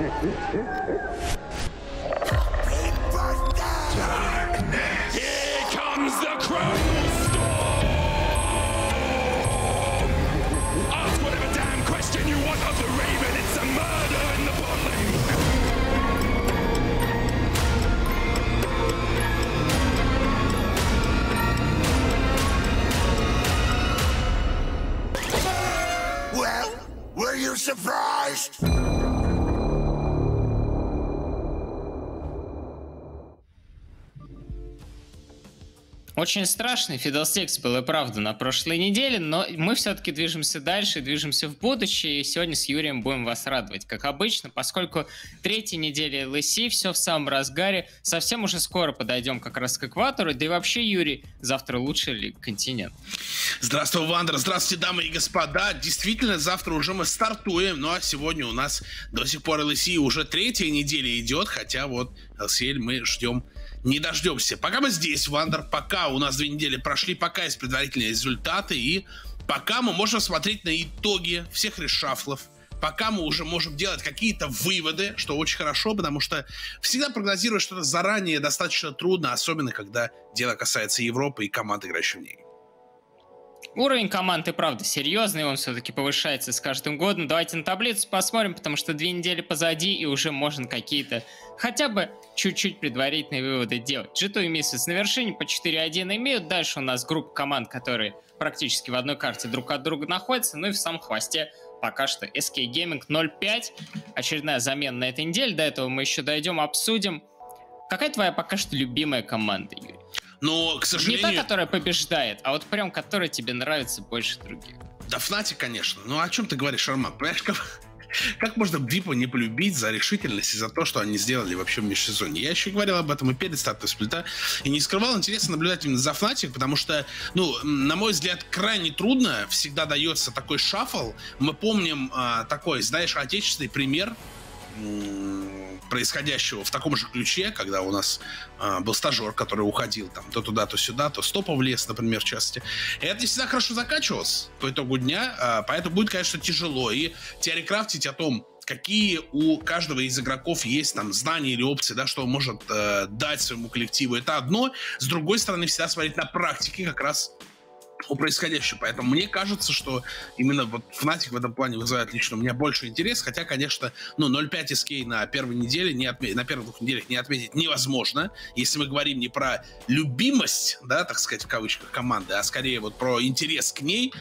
Here comes the cruel storm! Ask whatever damn question you want of the Raven, it's a murder in the bot lane! Well, were you surprised? Очень страшный Fiddlesticks был, и правда, на прошлой неделе, но мы все-таки движемся дальше, движемся в будущее, и сегодня с Юрием будем вас радовать, как обычно, поскольку третья неделя LEC, все в самом разгаре, совсем уже скоро подойдем как раз к экватору, да и вообще, Юрий, завтра лучший ли континент? Здравствуй, Вандер, здравствуйте, дамы и господа, действительно, завтра уже мы стартуем, ну а сегодня у нас до сих пор LEC уже третья неделя идет, хотя вот LCL мы ждем не дождемся. Пока мы здесь, Вандер, пока у нас 2 недели прошли, пока есть предварительные результаты, и пока мы можем смотреть на итоги всех решафлов, пока мы уже можем делать какие-то выводы, что очень хорошо, потому что всегда прогнозировать что-то заранее достаточно трудно, особенно когда дело касается Европы и команд, играющих в ней. Уровень команд и правда серьезный, он все-таки повышается с каждым годом. Давайте на таблицу посмотрим, потому что 2 недели позади, и уже можно какие-то хотя бы чуть-чуть предварительные выводы делать. G2 и Misfits на вершине по 4-1 имеют. Дальше у нас группа команд, которые практически в одной карте друг от друга находятся. Ну и в самом хвосте пока что SK Gaming 0-5. Очередная замена на этой неделе. До этого мы еще дойдем, обсудим. Какая твоя пока что любимая команда, Юрий? Но, к сожалению... Не та, которая побеждает, а вот прям которая тебе нравится больше других. Да, Fnatic, конечно. Ну, о чем ты говоришь, Арман? Понимаешь, как можно Бипа не полюбить за решительность и за то, что они сделали вообще в межсезонье? Я еще говорил об этом и перед стартом сплита, и не скрывал интересно наблюдать именно за Fnatic, потому что, ну, на мой взгляд, крайне трудно всегда дается такой шаффл. Мы помним такой, знаешь, отечественный пример происходящего в таком же ключе, когда у нас был стажер, который уходил там то туда, то сюда, то стопом в лес, например, в частности. И это не всегда хорошо заканчивалось по итогу дня, поэтому будет, конечно, тяжело. И теорикрафтить о том, какие у каждого из игроков есть там знания или опции, да, что он может дать своему коллективу, это одно. С другой стороны, всегда смотреть на практике как раз о происходящем. Поэтому мне кажется, что именно вот Fnatic в этом плане вызывает лично у меня больше интерес, хотя, конечно, ну, 0.5 SK на первой неделе, на первых 2 неделях не отметить невозможно, если мы говорим не про любимость, да, так сказать, в кавычках, команды, а скорее вот про интерес к ней,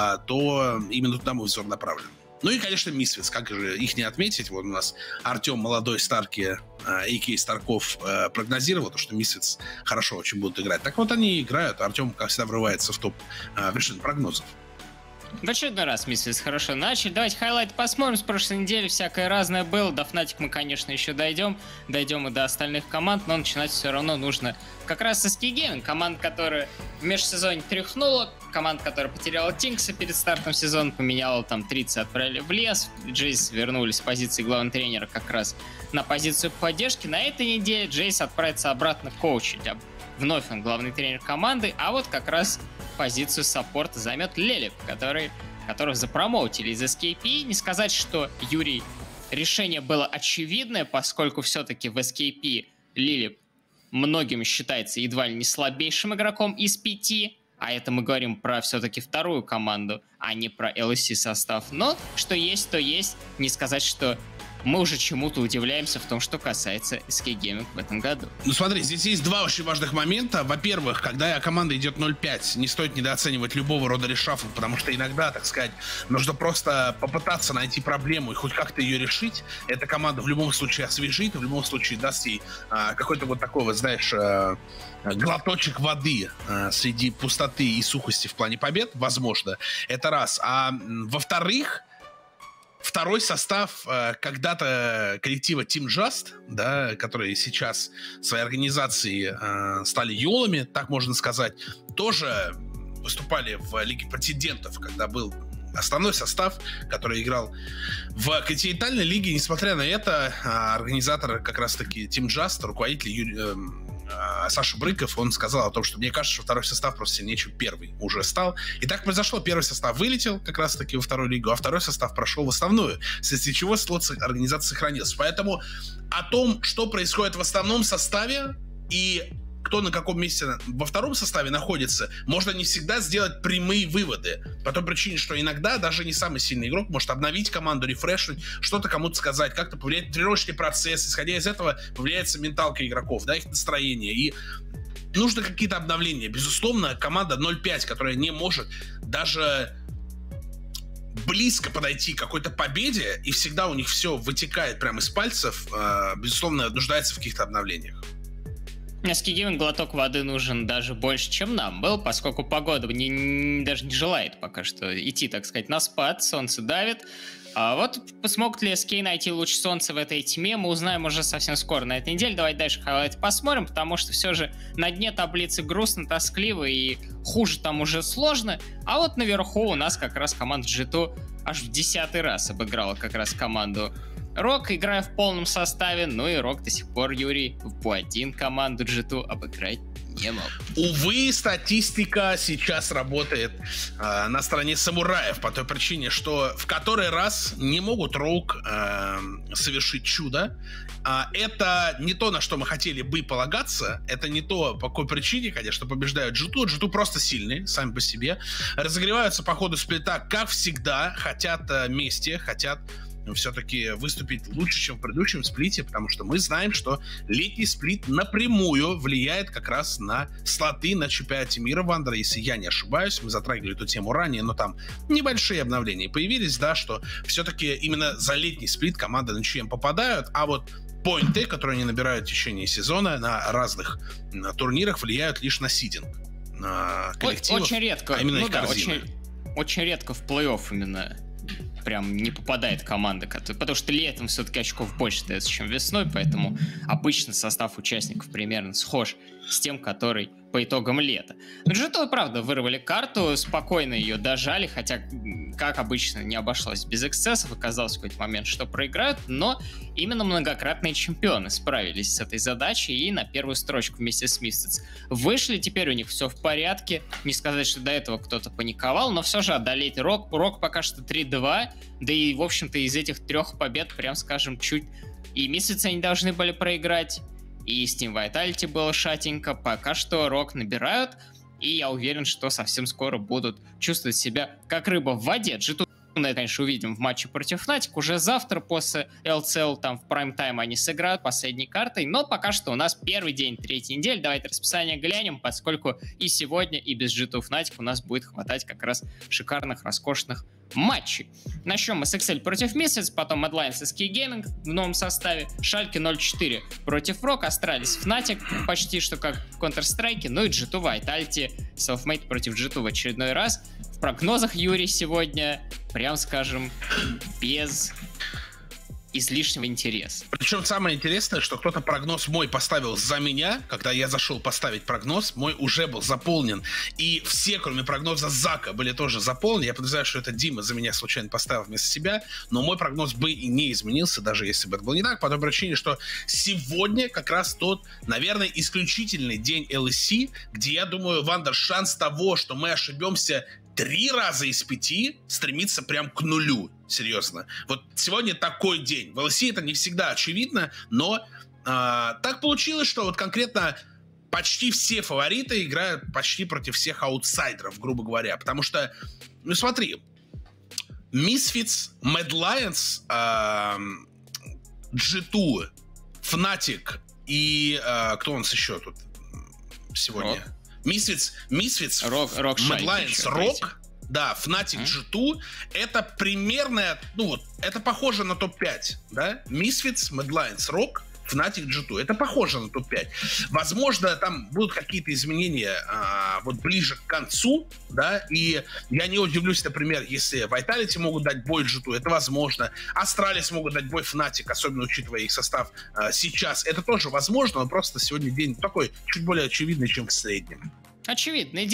то именно туда мой взор направлен. Ну и, конечно, Misfits, как же их не отметить. Вот у нас Артем молодой Старки, а.к.а. Старков, прогнозировал, что Misfits хорошо очень будут играть. Так вот они играют. Артем, как всегда, врывается в топ вершин прогнозов. В очередной раз Misfits хорошо начали. Давайте хайлайт посмотрим. С прошлой недели всякое разное было. До Fnatic мы, конечно, еще дойдем. Дойдем и до остальных команд, но начинать все равно нужно как раз с SK Gaming. Команда, которая в межсезонье тряхнула. Команда, которая потеряла Тинкса перед стартом сезона, поменяла там 30, отправили в лес. Джейс вернулись с позиции главного тренера как раз на позицию поддержки. На этой неделе Джейс отправится обратно коучить. Вновь он главный тренер команды, а вот как раз позицию саппорта займет Лелеп, которых запромоутили из SKP. Не сказать, что, Юрий, решение было очевидное, поскольку все-таки в SKP Лелеп многим считается едва ли не слабейшим игроком из 5, а это мы говорим про все-таки вторую команду, а не про LEC состав. Но что есть, то есть. Не сказать, что мы уже чему-то удивляемся в том, что касается SK Gaming в этом году. Ну смотри, здесь есть 2 очень важных момента. Во-первых, когда команда идет 0-5, не стоит недооценивать любого рода решафл, потому что иногда, так сказать, нужно просто попытаться найти проблему и хоть как-то ее решить. Эта команда в любом случае освежит, в любом случае даст ей какой-то вот такой, вот, знаешь, глоточек воды среди пустоты и сухости в плане побед, возможно. Это раз. А во-вторых, второй состав когда-то коллектива Team Just, да, которые сейчас своей организацией стали юлами, так можно сказать, тоже выступали в Лиге претендентов, когда был основной состав, который играл в континентальной лиге. Несмотря на это, организатор как раз-таки Team Just, руководитель Саша Брыков, он сказал о том, что мне кажется, что второй состав просто сильнее, чем первый уже стал. И так произошло. Первый состав вылетел как раз-таки во вторую лигу, а второй состав прошел в основную, вследствие чего слот организации сохранился. Поэтому о том, что происходит в основном составе и кто на каком месте во втором составе находится, можно не всегда сделать прямые выводы. По той причине, что иногда даже не самый сильный игрок может обновить команду, рефрешнуть, что-то кому-то сказать, как-то повлиять на тренировочный процесс. Исходя из этого, повлияется менталка игроков, да, их настроение. И нужно какие-то обновления. Безусловно, команда 0-5, которая не может даже близко подойти к какой-то победе, и всегда у них все вытекает прямо из пальцев, безусловно, нуждается в каких-то обновлениях. Ski Gaming глоток воды нужен даже больше, чем нам был, поскольку погода даже не желает пока что идти, так сказать, на спад, солнце давит. А вот смогут ли SK найти луч солнца в этой тьме, мы узнаем уже совсем скоро на этой неделе. Давайте дальше хайлайты посмотрим, потому что все же на дне таблицы грустно, тоскливо и хуже там уже сложно. А вот наверху у нас как раз команда G2 аж в 10-й раз обыграла как раз команду Рок, играя в полном составе, ну и Рок до сих пор, Юрий, в Бу-1 команду G2 обыграть не мог. Увы, статистика сейчас работает на стороне самураев по той причине, что в который раз не могут Роук совершить чудо. Это не то, на что мы хотели бы полагаться, это не то, по какой причине, конечно, побеждают G2. G2 просто сильные, сами по себе. Разогреваются по ходу сплита, как всегда, хотят мести, хотят все-таки выступить лучше, чем в предыдущем сплите, потому что мы знаем, что летний сплит напрямую влияет как раз на слоты на чемпионате мира Вандера, если я не ошибаюсь. Мы затрагивали эту тему ранее, но там небольшие обновления появились, да, что все-таки именно за летний сплит команды на ЧМ попадают, а вот поинты, которые они набирают в течение сезона на разных турнирах, влияют лишь на сидинг коллективов. Очень редко, а именно очень редко в плей-офф именно прям не попадает команда, потому что летом все-таки очков больше дается, чем весной, поэтому обычно состав участников примерно схож с тем, который по итогам лета. Но G2, правда, вырвали карту, спокойно ее дожали, хотя, как обычно, не обошлось без эксцессов, оказалось в какой-то момент, что проиграют, но именно многократные чемпионы справились с этой задачей и на первую строчку вместе с Misfits вышли, теперь у них все в порядке, не сказать, что до этого кто-то паниковал, но все же одолеть Рок пока что 3-2, да и, в общем-то, из этих 3 побед, прям скажем, чуть и Misfits они должны были проиграть, и с Team Vitality было шатенько. Пока что Рок набирают, и я уверен, что совсем скоро будут чувствовать себя как рыба в воде. G2, конечно, увидим в матче против Fnatic. Уже завтра после LCL там в прайм-тайм они сыграют последней картой. Но пока что у нас первый день 3-й недели. Давайте расписание глянем, поскольку и сегодня, и без G2 Fnatic у нас будет хватать как раз шикарных, роскошных матчей. Начнем мы с XL против Misfits, потом Mad Lions и Ski Gaming в новом составе, Шальке 0-4 против Rock, Astralis Fnatic, почти что как в Counter-Strike, ну и G2 Vitality, Selfmade против G2 в очередной раз. В прогнозах Юрий сегодня, прям скажем, без излишнего интереса. Причем самое интересное, что кто-то прогноз мой поставил за меня, когда я зашел поставить прогноз, мой уже был заполнен, и все, кроме прогноза Зака, были тоже заполнены. Я подозреваю, что это Дима за меня случайно поставил вместо себя, но мой прогноз бы и не изменился, даже если бы это было не так, по той причине, что сегодня как раз тот, наверное, исключительный день LEC, где, я думаю, Вандер, шанс того, что мы ошибемся 3 раза из 5, стремится прям к нулю. Серьезно. Вот сегодня такой день. В LEC это не всегда очевидно, но так получилось, что вот конкретно почти все фавориты играют почти против всех аутсайдеров, грубо говоря. Потому что, ну смотри, Misfits, Mad Lions, G2, Fnatic и кто у нас еще тут сегодня? Misfits, Rock, Mad Lions, Rock, да, Fnatic, G2, это примерно, ну вот, это похоже на топ-5, да? Misfits, Mad Lions, Rock, Fnatic, G2, это похоже на топ-5. Возможно, там будут какие-то изменения вот ближе к концу, да, и я не удивлюсь, например, если Vitality могут дать бой G2, это возможно. Astralis могут дать бой Fnatic, особенно учитывая их состав сейчас, это тоже возможно, но просто сегодня день такой чуть более очевидный, чем в среднем. Очевидный день.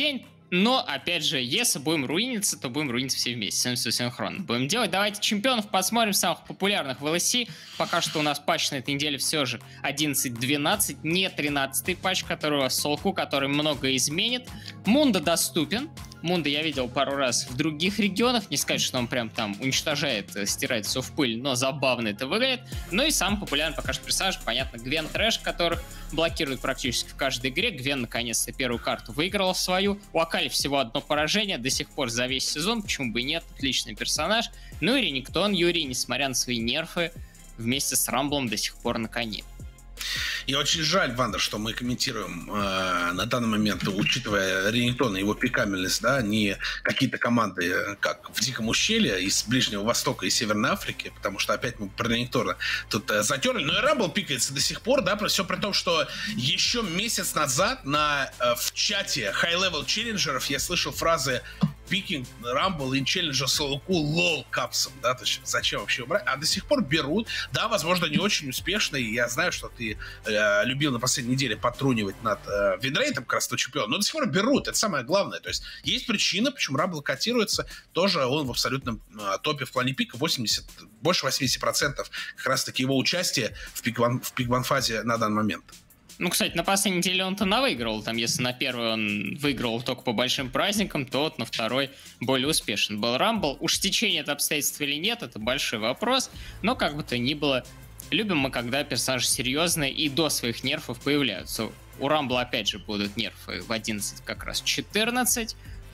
Но, опять же, если будем руиниться, то будем руиниться все вместе, все синхронно будем делать. Давайте чемпионов посмотрим, самых популярных в LEC. Пока что у нас патч на этой неделе все же 11-12, не 13-й патч, который у вас в Солку, который много изменит. Мунда доступен. Мунда я видел пару раз в других регионах. Не сказать, что он прям там уничтожает, стирает все в пыль, но забавно это выглядит. Ну и самый популярный пока что персонаж, понятно, Гвен Трэш, которых блокируют практически в каждой игре. Гвен наконец-то первую карту выиграла свою. У Акали всего одно поражение до сих пор за весь сезон, почему бы и нет, отличный персонаж. Ну и Рениктон Юрий, несмотря на свои нерфы, вместе с Рамблом до сих пор на коне. И очень жаль, Вандер, что мы комментируем на данный момент, учитывая Рениктона и его пикабельность, да, не какие-то команды, как в Диком ущелье из Ближнего Востока и Северной Африки, потому что опять мы про Рениктона тут затерли. Но и Рамбл пикается до сих пор, да, все при том, что еще месяц назад в чате high-level челленджеров я слышал фразы пикинг Рамбл и челленджер Солоку лол капсом, да, то есть зачем вообще убрать? А до сих пор берут, да, возможно, не очень успешно, и я знаю, что ты любил на последней неделе потрунивать над винрейтом как раз чемпиона, но до сих пор берут, это самое главное, то есть есть причина, почему Рамбл котируется, тоже он в абсолютном топе в плане пика, больше 80% как раз-таки его участие в пик-1 на данный момент. Ну, кстати, на последней неделе он-то навыигрывал. Там, если на первый он выигрывал только по большим праздникам, то вот на второй более успешен был Рамбл. Уж течение это обстоятельств или нет, это большой вопрос. Но как бы то ни было, любим мы, когда персонажи серьезные и до своих нерфов появляются. У Рамбла, опять же, будут нерфы в 11 как раз 14.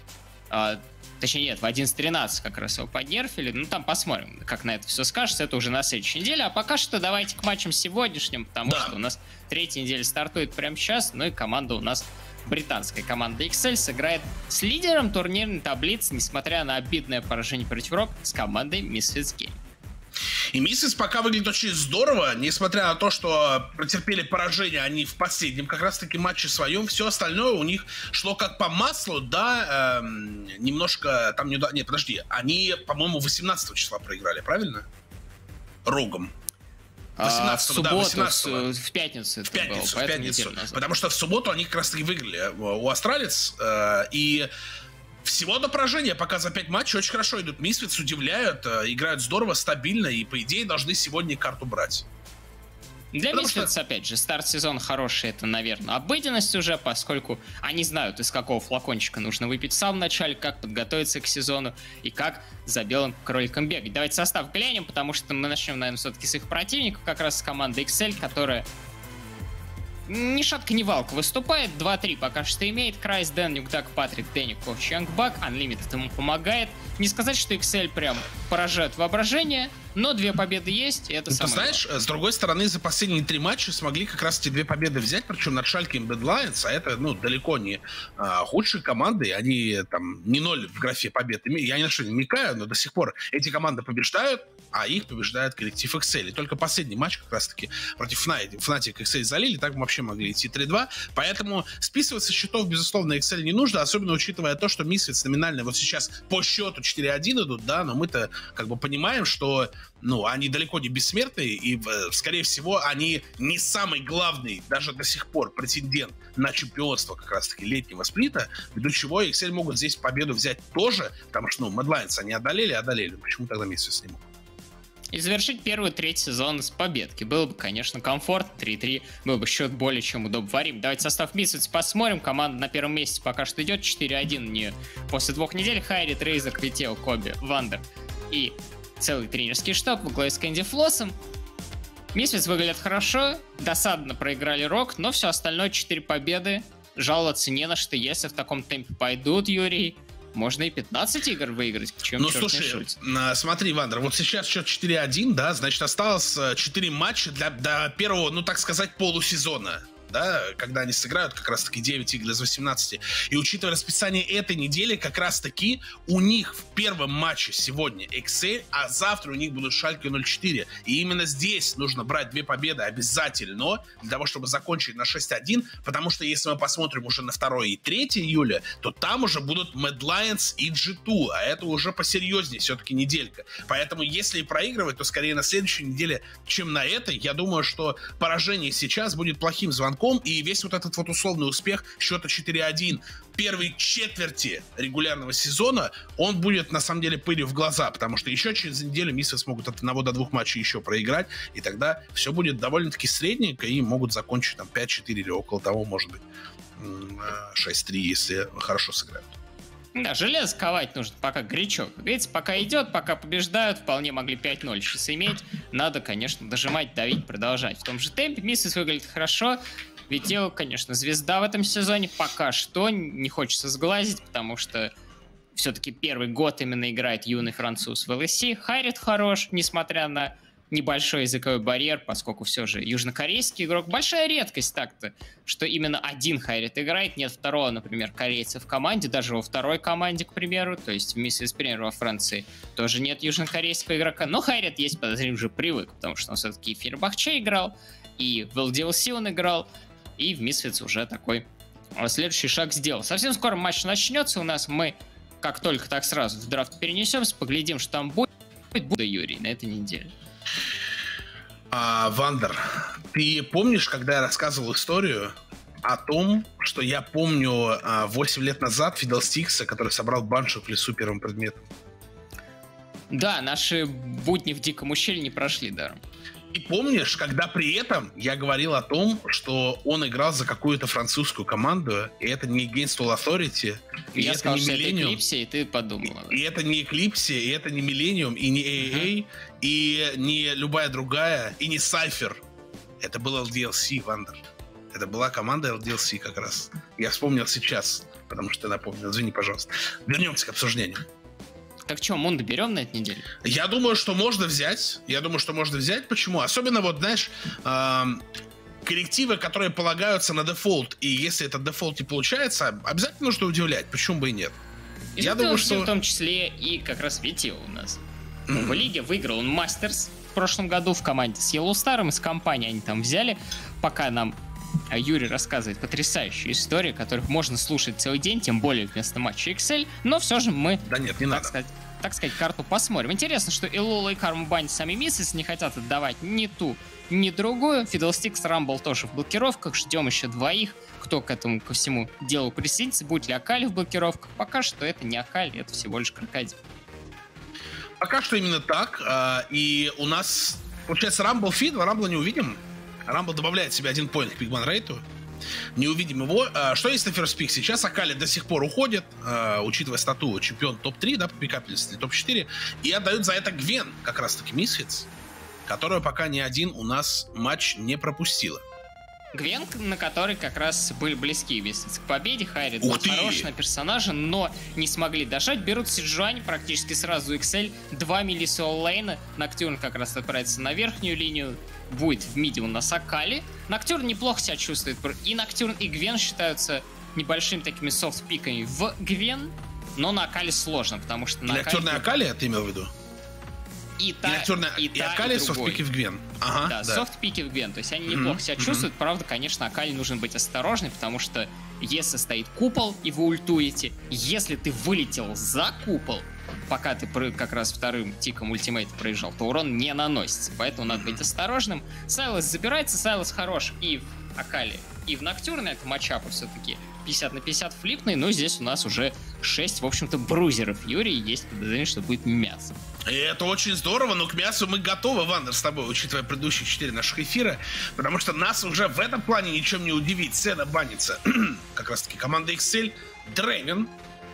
Точнее, нет, в 11-13 как раз его поднерфили. Ну, там посмотрим, как на это все скажется. Это уже на следующей неделе. А пока что давайте к матчам сегодняшним, потому что у нас третья неделя стартует прямо сейчас. Ну и команда у нас, британская команда XL, сыграет с лидером турнирной таблицы, несмотря на обидное поражение против Рок, с командой Misfits Game. И Misfits пока выглядит очень здорово, несмотря на то, что претерпели поражение они в последнем как раз-таки матче своем. Все остальное у них шло как по маслу, да, немножко там... Нет, подожди, они, по-моему, 18 числа проиграли, правильно? Рогом. 18 в субботу, да, 18 в пятницу. В пятницу. Потому что в субботу они как раз-таки выиграли у Астралец. И всего до поражения, пока за 5 матчей очень хорошо идут. Misfits удивляют, играют здорово, стабильно, и, по идее, должны сегодня карту брать. Для Misfits, опять же, старт сезона хороший, это, наверное, обыденность уже, поскольку они знают, из какого флакончика нужно выпить в самом начале, как подготовиться к сезону и как за белым кроликом бегать. Давайте состав глянем, потому что мы начнем, наверное, все-таки с их противников, как раз с команды XL, которая ни шатка, ни валка выступает. 2-3 пока что имеет. Крайс, Дэн, Нюкдак, Патрик, Дэник, Ковч, Янгбак. Unlimited ему помогает. Не сказать, что XL прям поражает воображение, но 2 победы есть, и это самое главное. Ты знаешь, с другой стороны, за последние 3 матча смогли как раз эти 2 победы взять, причем над Шальке и Bad Lions, а это, ну, далеко не худшие команды, они там не 0 в графе побед. Я ни на что не намекаю, но до сих пор эти команды побеждают, а их побеждает коллектив XL. И только последний матч как раз-таки против Fnatic XL залили, так мы вообще могли идти 3-2, поэтому списывать со счетов, безусловно, XL не нужно, особенно учитывая то, что Misfits номинально вот сейчас по счету 4-1 идут, да, но мы-то как бы понимаем, что, ну, они далеко не бессмертные, и, скорее всего, они не самый главный, даже до сих пор, претендент на чемпионство как раз-таки летнего сплита, ввиду чего XL могут здесь победу взять тоже, потому что, ну, Mad Lions они одолели, почему тогда Misfits не могут? И завершить первый третий сезон с победки. Было бы, конечно, комфорт. 3-3. Был бы счет более чем удобоварим. Давайте состав Misfits посмотрим. Команда на первом месте пока что идет. 4-1 не после 2 недель. Хайри, Трейзер, Квитео, Коби, Вандер и целый тренерский штаб во главе с Кэнди Флоссом. Misfits выглядят хорошо. Досадно проиграли Рок, но все остальное 4 победы. Жаловаться не на что. Если в таком темпе пойдут, Юрий, можно и 15 игр выиграть. Ну, слушай, смотри, Вандер, вот сейчас счет 4-1, да, значит, осталось 4 матча до первого, ну, так сказать, полусезона. Да, когда они сыграют как раз-таки 9 игр из 18. И учитывая расписание этой недели, как раз-таки у них в первом матче сегодня XL, а завтра у них будут Шальке 04. И именно здесь нужно брать 2 победы обязательно, для того, чтобы закончить на 6-1, потому что если мы посмотрим уже на 2 и 3 июля, то там уже будут Mad Lions и G2, а это уже посерьезнее все-таки неделька. Поэтому если и проигрывать, то скорее на следующей неделе, чем на этой. Я думаю, что поражение сейчас будет плохим звонком игроком, и весь вот этот вот условный успех счета 4-1 первой четверти регулярного сезона, он будет, на самом деле, пылью в глаза, потому что еще через неделю Misfits смогут от 1 до 2 матчей еще проиграть, и тогда все будет довольно-таки средненько, и могут закончить там 5-4 или около того, может быть, 6-3, если хорошо сыграют. Да, железо ковать нужно пока горячо. Как говорится, пока идет, пока побеждают, вполне могли 5-0 сейчас иметь. Надо, конечно, дожимать, давить, продолжать. В том же темпе Misfits выглядит хорошо. Витео, конечно, звезда в этом сезоне. Пока что не хочется сглазить, потому что все-таки первый год именно играет юный француз в LEC. Хайрит хорош, несмотря на небольшой языковой барьер, поскольку все же южнокорейский игрок. Большая редкость так-то, что именно один Хайрит играет, нет второго, например, корейца в команде, даже во второй команде, к примеру, то есть в Misfits, например, во Франции тоже нет южнокорейского игрока, но Хайрит есть, подозреваем, уже привык, потому что он все-таки и в Фербахче играл, и в LDLC он играл, и в Misfits уже такой следующий шаг сделал. Совсем скоро матч начнется у нас, мы как только так сразу в драфт перенесемся, поглядим, что там будет Юрий на этой неделе. Вандер, ты помнишь, когда я рассказывал историю о том, что я помню 8 лет назад Fiddlesticks, который собрал баншу в лесу первым предметом? Да, наши будни в Диком ущелье не прошли даром. И помнишь, когда при этом я говорил о том, что он играл за какую-то французскую команду, и это не Against All Authority, и я это сказал, не что это Millennium, Eclipse, и ты подумал. и это не Eclipse, и это не Millennium, и не AA, и не любая другая, и не Cypher. Это был LDLC, Вандер. Это была команда LDLC как раз. Я вспомнил сейчас, потому что напомнил. Извини, пожалуйста. Вернемся к обсуждению. Так что, Мунда берем на этой неделе? Я думаю, что можно взять. Почему? Особенно, вот, знаешь, коллективы, которые полагаются на дефолт. И если этот дефолт не получается, обязательно нужно удивлять. Почему бы и нет? Я думаю, что в том числе и как раз Витео у нас. В лиге выиграл он Мастерс в прошлом году в команде с Yellow Star, из компании они там взяли. Пока нам Юрий рассказывает потрясающую историю, которую можно слушать целый день, тем более вместо матча XL, но все же мы, так сказать, карту посмотрим. Интересно, что и Лола, и Карма Бани сами Misfits не хотят отдавать ни ту, ни другую. Fiddlesticks, Rumble тоже в блокировках, ждем еще двоих, кто к этому, ко всему делу присоединится, будет ли Акали в блокировках. Пока что это не Акали, это всего лишь Крокодил. Пока что именно так, и у нас, получается, Rumble фид, Rumble не увидим. Rumble добавляет себе 1 поинт к пикман рейту. Не увидим его. Что есть на First Pick? Сейчас Акали до сих пор уходит, учитывая стату чемпион топ-3, да, по пикапельности, топ-4. И отдают за это Гвен, как раз-таки Misfits, которая пока ни один у нас матч не пропустила. Гвен, на который как раз были близки Misfits к победе. Хайрит был хорош на персонажа, но не смогли дожать. Берут Сиджуань практически сразу XL. 2 миллисол лейна. Ноктюрн как раз отправится на верхнюю линию. Будет в миде у нас Акали. Ноктюрн неплохо себя чувствует. И Ноктюрн, и Гвен считаются небольшими такими софт-пиками в Гвен. Но на Акали сложно, потому что на Ноктюрн и Акали, ты имел в виду? И Акали софт-пики в Гвен. Ага, да, софт-пики в Гвен. То есть они неплохо себя чувствуют. Правда, конечно, Акали нужно быть осторожным, потому что если стоит купол, и вы ультуете, если ты вылетел за купол, пока ты как раз вторым тиком ультимейта проезжал, то урон не наносится. Поэтому надо быть осторожным. Сайлос забирается, Сайлос хорош и в Акали, и в Ноктюрне. Это матчапы все-таки 50 на 50 флипный, но здесь у нас уже 6, в общем-то, брузеров. Юрий, есть подозрение, что будет мясо. И это очень здорово, но к мясу мы готовы, Вандер, с тобой, учитывая предыдущие 4 наших эфира, потому что нас уже в этом плане ничем не удивит. Сцена банится. Как раз-таки команда XL, Дрейвен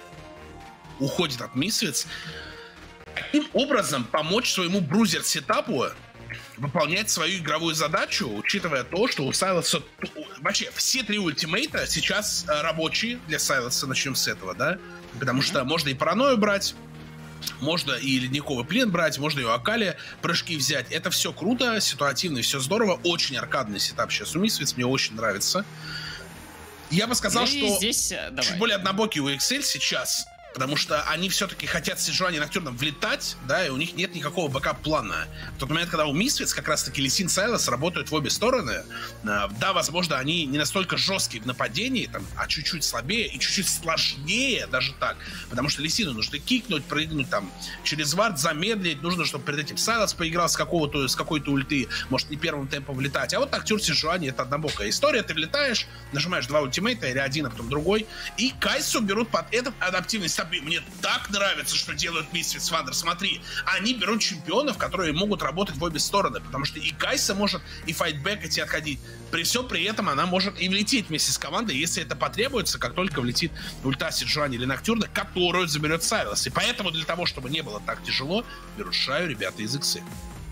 уходит от Misfits. Каким образом помочь своему брузер-сетапу выполнять свою игровую задачу, учитывая то, что у Сайлоса... Вообще, все 3 ультимейта сейчас рабочие для Сайлоса, начнем с этого, да? Потому что можно и паранойю брать, можно и ледниковый плен брать, можно и у Акали прыжки взять. Это все круто, ситуативно, все здорово. Очень аркадный сетап сейчас у Misfits, мне очень нравится. Я бы сказал, что здесь, чуть более однобокий у XL сейчас. Потому что они все-таки хотят с Сиджуани и Ноктюрном влетать, да, и у них нет никакого бэкап-плана. В тот момент, когда у Misfits как раз-таки Lee Sin, Сайлос работают в обе стороны, да, возможно, они не настолько жесткие в нападении, там, а чуть-чуть слабее и чуть-чуть сложнее даже так. Потому что Lee Sin нужно кикнуть, прыгнуть там через вард, замедлить. Нужно, чтобы перед этим Сайлос поиграл с какой-то ульты, может, не первым темпом влетать. А вот Ноктюрн, Сиджуани — это однобокая история. Ты влетаешь, нажимаешь два ультимейта, или один, а потом другой, и Кайсу берут под этот адаптивность. Мне так нравится, что делают Misfits Thunder. Смотри, они берут чемпионов, которые могут работать в обе стороны, потому что и Кайса может и файтбэкать, и отходить. При всем при этом она может и влететь вместе с командой, если это потребуется, как только влетит ульта Сиджуани или Ноктюрна, которую заберет Сайлос. И поэтому для того, чтобы не было так тяжело, берут Шаю ребята из Иксы.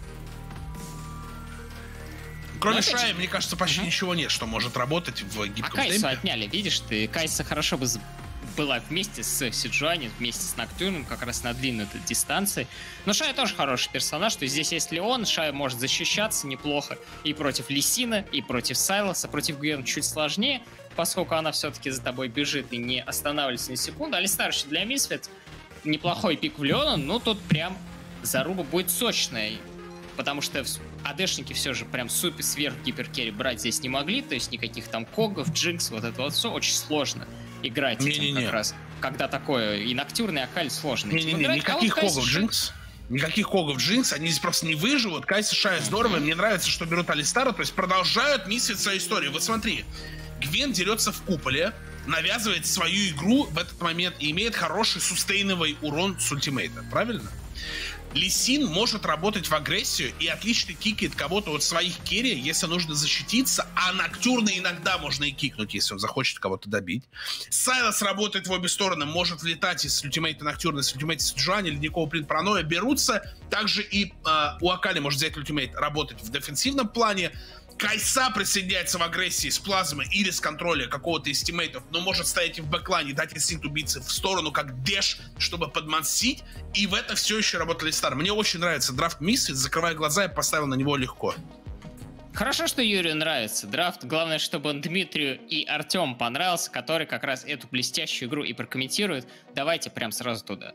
Кроме Шаи, мне кажется, почти ничего нет, что может работать в гибком темпе. Кайсу отняли, видишь, ты Кайса хорошо бы была вместе с Сиджуани, вместе с Ноктюрном, как раз на длинной дистанции. Но Шая тоже хороший персонаж, то есть здесь, если он, Шая может защищаться неплохо и против Лисина, и против Сайлоса, против Гвен чуть сложнее, поскольку она все-таки за тобой бежит и не останавливается на секунду. Алистар еще для Misfits неплохой пик в Леона, но тут прям заруба будет сочная, потому что АДшники все же прям супер сверх гиперкерри брать здесь не могли, то есть никаких там когов, джинкс, вот это вот все очень сложно играть этим как раз. Когда такое, и Ноктюрн, и Акали сложно. Никаких когов джинкс. Никаких когов джинкс, они здесь просто не выживут. Кайса, Шая здорово, мне нравится, что берут Алистара, то есть продолжают Misfits свою историю. Вот смотри, Гвен дерется в куполе, навязывает свою игру в этот момент и имеет хороший сустейновый урон с ультимейта, правильно? Ли Син может работать в агрессию и отлично кикает кого-то от своих керри, если нужно защититься, а Ноктюрна иногда можно и кикнуть, если он захочет кого-то добить. Сайлос работает в обе стороны, может влетать из ультимейта Ноктюрна, из ультимейта Сиджуани, ледникового принт Паранойя берутся. Также и у Акали может взять ультимейт, работать в дефенсивном плане. Кайса присоединяется в агрессии с плазмы или с контроля какого-то из тиммейтов, но может стоять и в бэклайне, дать инстинкт убийцы в сторону, как дэш, чтобы подмансить, и в это все еще работали Стар. Мне очень нравится драфт Misfits, закрывая глаза, я поставил на него легко. Хорошо, что Юрию нравится драфт. Главное, чтобы он Дмитрию и Артему понравился, который как раз эту блестящую игру и прокомментирует. Давайте прям сразу туда.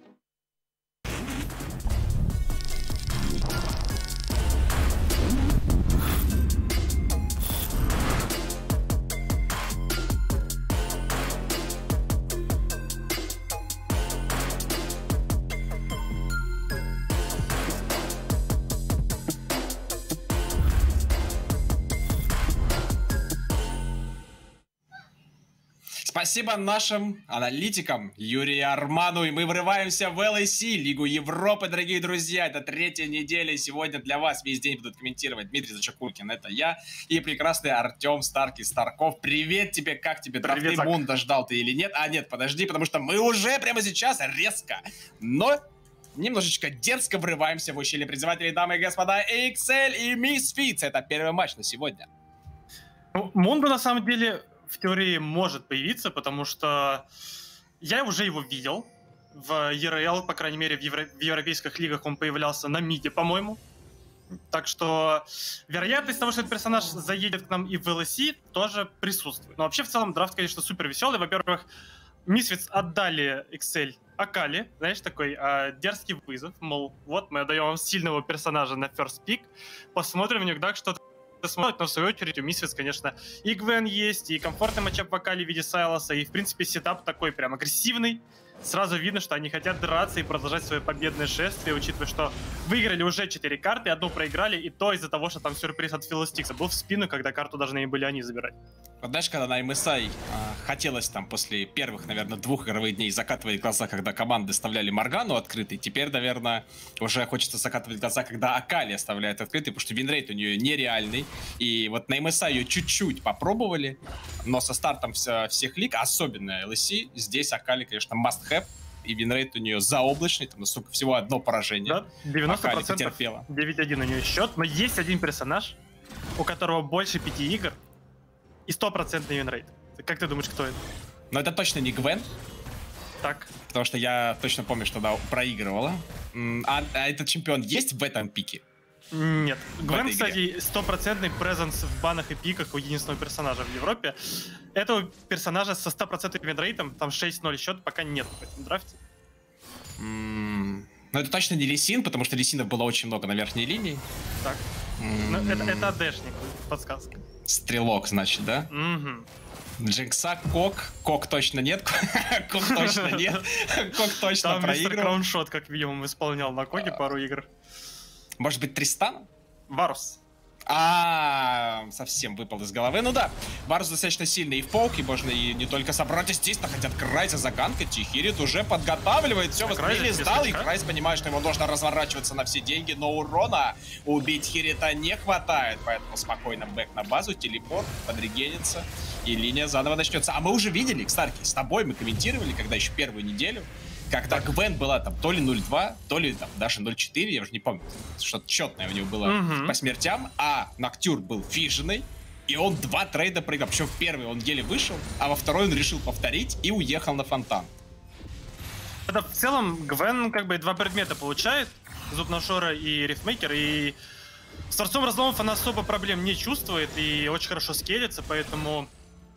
Спасибо нашим аналитикам Юрию Арману, и мы врываемся в LEC, Лигу Европы, дорогие друзья. Это 3-я неделя, сегодня для вас весь день будут комментировать Дмитрий Зачекуркин, это я, и прекрасный Артем Старков. Привет тебе, как тебе драфты Мунда, ждал ты или нет? А нет, подожди, потому что мы уже прямо сейчас резко, но немножечко дерзко врываемся в ущелье призывателей, дамы и господа, EXL и Misfits. Это первый матч на сегодня. Мунда на самом деле в теории может появиться, потому что я уже его видел в ERL, по крайней мере, в европейских лигах он появлялся на миде, по-моему. Так что вероятность того, что этот персонаж заедет к нам и в LEC, тоже присутствует. Но вообще, в целом, драфт, конечно, супер веселый. Во-первых, Misfits отдали Excel Акали, знаешь, такой дерзкий вызов, мол, вот мы отдаем вам сильного персонажа на first pick, посмотрим иногда что-то смотрит, но в свою очередь у Misfits, конечно, и Гвен есть, и комфортный матчап в Акали в виде Сайлоса, и в принципе сетап такой прям агрессивный. Сразу видно, что они хотят драться и продолжать свое победное шествие, учитывая, что выиграли уже 4 карты, одну проиграли, и то из-за того, что там сюрприз от Филостикса был в спину, когда карту должны были они забирать. Вот знаешь, когда на MSI хотелось там после первых, наверное, 2 игровых дней закатывать глаза, когда команды оставляли Моргану открытой, теперь, наверное, уже хочется закатывать глаза, когда Акали оставляет открытой, потому что винрейт у нее нереальный. И вот на MSI ее чуть-чуть попробовали, но со стартом всех лиг, особенно LEC, здесь Акали, конечно, must have. И винрейт у нее заоблачный, там, настолько всего одно поражение. Да, 90%, 9-1 у нее счет, но есть один персонаж, у которого больше 5 игр, и 100% винрейт. Как ты думаешь, кто это? Но это точно не Гвен. Так. Потому что я точно помню, что она проигрывала. А этот чемпион есть в этом пике? Нет. Гвен, этой игре. кстати, стопроцентный презенс в банах и пиках у единственного персонажа в Европе. Этого персонажа со 100% винрейтом, там 6-0 счет, пока нет в этом драфте. Ну, это точно не Лисин, потому что Лисинов было очень много на верхней линии. Так. Ну, это АДшник, подсказка. Стрелок, значит, да? Угу. Джинкса, Кок точно нет. Кок точно нет. Кок точно Там мистер проиграл. Крауншот, как минимум, исполнял на Коге пару игр. Может быть, Тристан? Варус. Совсем выпал из головы. Ну да, Варус достаточно сильный и в пауке, можно и не только собрать. И здесь-то хотят Крайза заганкать. И Хирит уже подготавливает, все восстановили, сдал. И Крайз понимает, что ему нужно разворачиваться на все деньги, но урона убить Хирита не хватает. Поэтому спокойно бэк на базу, телепорт, подрегенится. И линия заново начнется. А мы уже видели, кстати, с тобой мы комментировали, когда еще первую неделю, когда Гвен была там то ли 0-2, то ли там даже 0-4, я уже не помню, что-то четное у него было по смертям, а Ноктюр был фиженный, и он 2 трейда проиграл. Причем в первый он еле вышел, а во второй он решил повторить и уехал на фонтан. Это в целом Гвен как бы 2 предмета получает, Зубношора и Рифмейкер, и с Творцом Разломов она особо проблем не чувствует и очень хорошо скелится, поэтому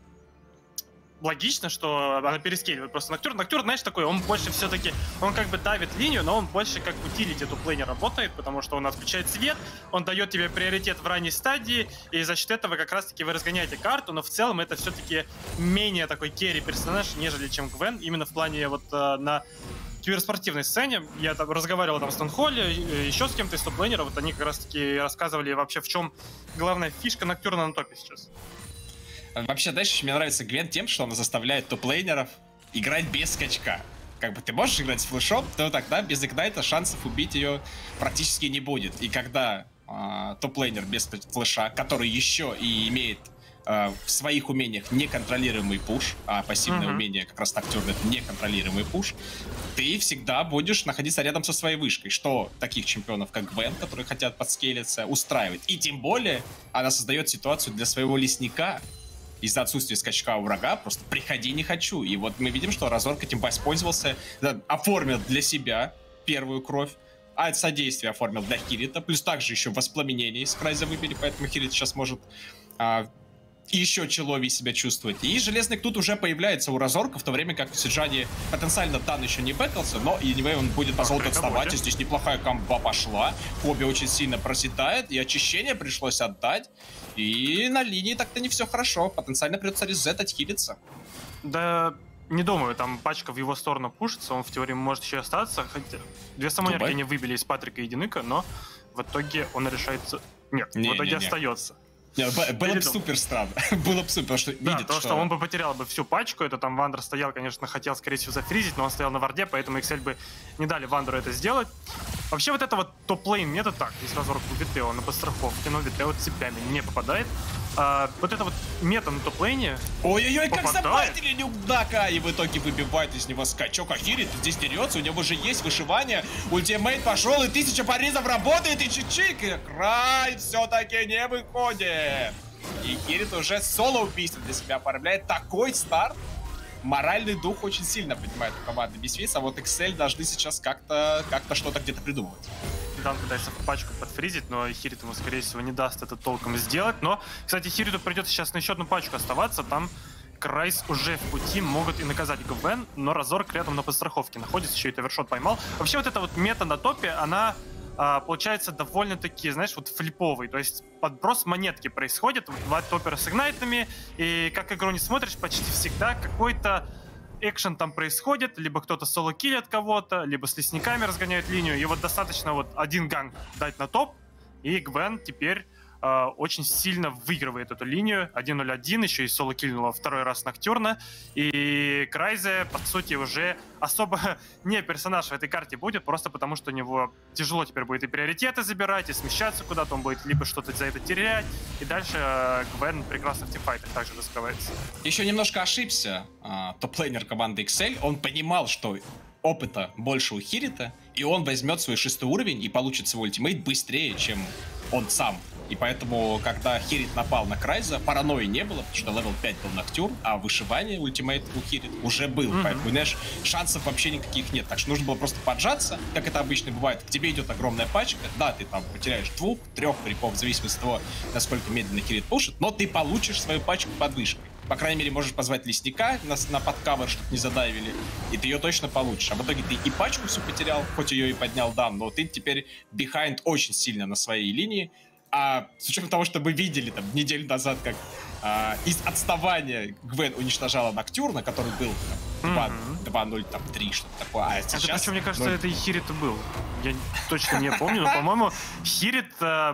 логично, что она перескеливает просто Ноктюр. Ноктюр, знаешь, такой, он больше все-таки, он как бы давит линию, но он больше как утилити эту плейне работает, потому что он отключает свет, он дает тебе приоритет в ранней стадии, и за счет этого как раз-таки вы разгоняете карту, но в целом это все-таки менее такой керри персонаж, нежели чем Гвен, именно в плане вот на киберспортивной сцене. Я там разговаривал там с Тонхолли, еще с кем-то из топ-лейнеров, вот они как раз-таки рассказывали вообще, в чем главная фишка Ноктюрна на топе сейчас. Вообще, дальше мне нравится Гвен тем, что она заставляет топ-лейнеров играть без скачка. Как бы ты можешь играть с флешом, то тогда без игнайта шансов убить ее практически не будет. И когда топ-лейнер без флеша, который еще и имеет в своих умениях неконтролируемый пуш, а пассивное умение как раз Ноктюрна — это неконтролируемый пуш, ты всегда будешь находиться рядом со своей вышкой, что таких чемпионов, как Гвен, которые хотят подскейлиться, устраивает. И тем более она создает ситуацию для своего лесника. Из-за отсутствия скачка у врага просто приходи не хочу. И вот мы видим, что Разорк этим воспользовался, оформил для себя первую кровь, а содействие оформил для Хирита, плюс также еще воспламенение из Крайза выбили, поэтому Хирит сейчас может еще человее себя чувствовать. И Железный Кнут уже появляется у Разорка, в то время как в Сиджане потенциально Тан еще не бэкался, но anyway, он будет по золоту отставать, и здесь неплохая комба пошла. Хобби очень сильно проседает, и очищение пришлось отдать. И на линии так-то не все хорошо. Потенциально придется резетать, хилиться. Да, не думаю, там пачка в его сторону пушится, он в теории может еще остаться, хотя 2 самонерки они выбили из Патрика и Диника, но в итоге он решается... Нет, в итоге остается. Было бы супер странно. Было бы супер, потому что да, видит, потому что он бы потерял бы всю пачку. Это там Вандер стоял, конечно, хотел, скорее всего, зафризить, но он стоял на варде, поэтому XL бы не дали Вандеру это сделать. Вообще вот это вот топ-лейн метод так. Здесь Разорк у Витео на подстраховке, но Витео цепями не попадает. Вот это вот мета на топ-лейне. Ой-ой-ой, как забайтили Нюкдака! И в итоге выбивает из него скачок. А Хирит здесь дерется, у него же есть вышивание. Ультимейт пошел, и 1000 порезов работает, и чик-чик. И Край все-таки не выходит. И Хирит уже соло-убийство для себя оформляет. Такой старт. Моральный дух очень сильно поднимает у команды Misfits, а вот XL должны сейчас как-то что-то где-то придумывать. Дан пытается пачку подфризить, но Хирит ему, скорее всего, не даст это толком сделать. Но, кстати, Хириту придется сейчас на еще одну пачку оставаться. Там Крайс уже в пути, могут и наказать Гвен, но Разорк рядом на подстраховке находится, еще и тавершот поймал. Вообще вот эта вот мета на топе, она получается довольно-таки, знаешь, вот флиповый. То есть подброс монетки происходит, 2 топера с игнайтами, и как игру не смотришь, почти всегда какой-то экшен там происходит, либо кто-то соло-киллит кого-то, либо с лесниками разгоняют линию, и вот достаточно вот один ганг дать на топ, и Гвен теперь очень сильно выигрывает эту линию. 1-0-1, еще и соло кильнула второй раз Ноктюрна. И Крайзе, по сути, уже особо не персонаж в этой карте будет, просто потому что у него тяжело теперь будет и приоритеты забирать, и смещаться куда-то, он будет либо что-то за это терять, и дальше Гвен прекрасно в тимфайтах также раскрывается. Еще немножко ошибся топ-лейнер команды XL. Он понимал, что опыта больше у Хирита, и он возьмет свой 6-й уровень и получит свой ультимейт быстрее, чем он сам И поэтому, когда Хирит напал на Крайза, паранойи не было, потому что левел 5 был Ноктюрн, а вышивание ультимейт у Хирит уже был. Поэтому, знаешь, шансов вообще никаких нет. Так что нужно было просто поджаться, как это обычно бывает. К тебе идет огромная пачка. Да, ты там потеряешь 2-3 крипов, в зависимости от того, насколько медленно Хирит пушит, но ты получишь свою пачку под вышкой. По крайней мере, можешь позвать лесника на подкавер, чтобы не задавили, и ты ее точно получишь. А в итоге ты и пачку всю потерял, хоть ее и поднял дан, но ты теперь behind очень сильно на своей линии. А с учетом того, что мы видели там неделю назад, как из отставания Гвен уничтожала Ноктюрна, который был 2-0, там 3, что-то такое. А сейчас... Это причем, мне кажется, это и Хирит был. Я точно не помню, но, по-моему, Хирит...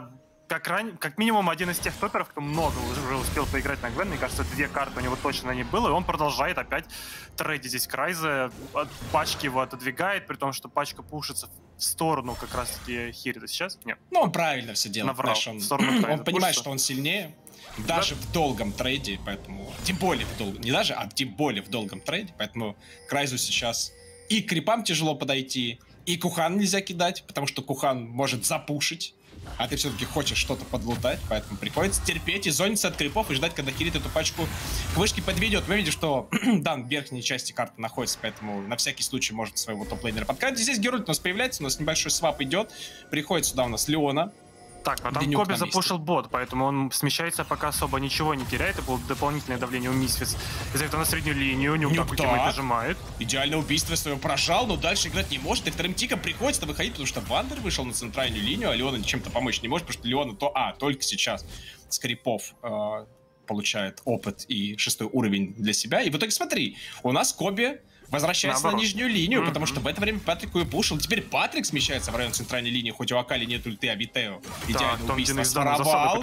Как минимум один из тех топеров, кто много уже успел поиграть на Гвен. Мне кажется, 2 карты у него точно не было, и он продолжает опять трейдить здесь Крайза. От пачки его отодвигает, при том, что пачка пушится в сторону как раз-таки Хирита сейчас. Нет. Ну, он правильно все делает. Наврал. Он понимает, что он сильнее. Даже в долгом трейде, поэтому... Тем более в долгом... Не даже, а тем более в долгом трейде. Поэтому Крайзу сейчас и к крипам тяжело подойти, и Кухан нельзя кидать, потому что Кухан может запушить. А ты все-таки хочешь что-то подлутать, поэтому приходится терпеть и зониться от крипов и ждать, когда Хирит эту пачку к вышке подведет. Мы видим, что Дан в верхней части карты находится, поэтому на всякий случай может своего топ-лейнера подкатить. Здесь Геральт у нас появляется, у нас небольшой свап идет. Приходит сюда у нас Леона. Так, а там Коби запушил бот, поэтому он смещается, пока особо ничего не теряет. Это было дополнительное давление у Мисфиц. Из-за этого на среднюю линию, Нюк ультимейт нажимает. Идеальное убийство своего прожал, но дальше играть не может. И вторым тиком приходится выходить, потому что Вандер вышел на центральную линию, а Леона чем-то помочь не может, потому что Леона только сейчас с крипов получает опыт и 6-й уровень для себя. И в итоге смотри, у нас Коби возвращается на нижнюю линию, потому что в это время Патрику и пушил. Теперь Патрик смещается в район центральной линии, хоть у Акали нет ульты, а Витео идеально убийство своровал.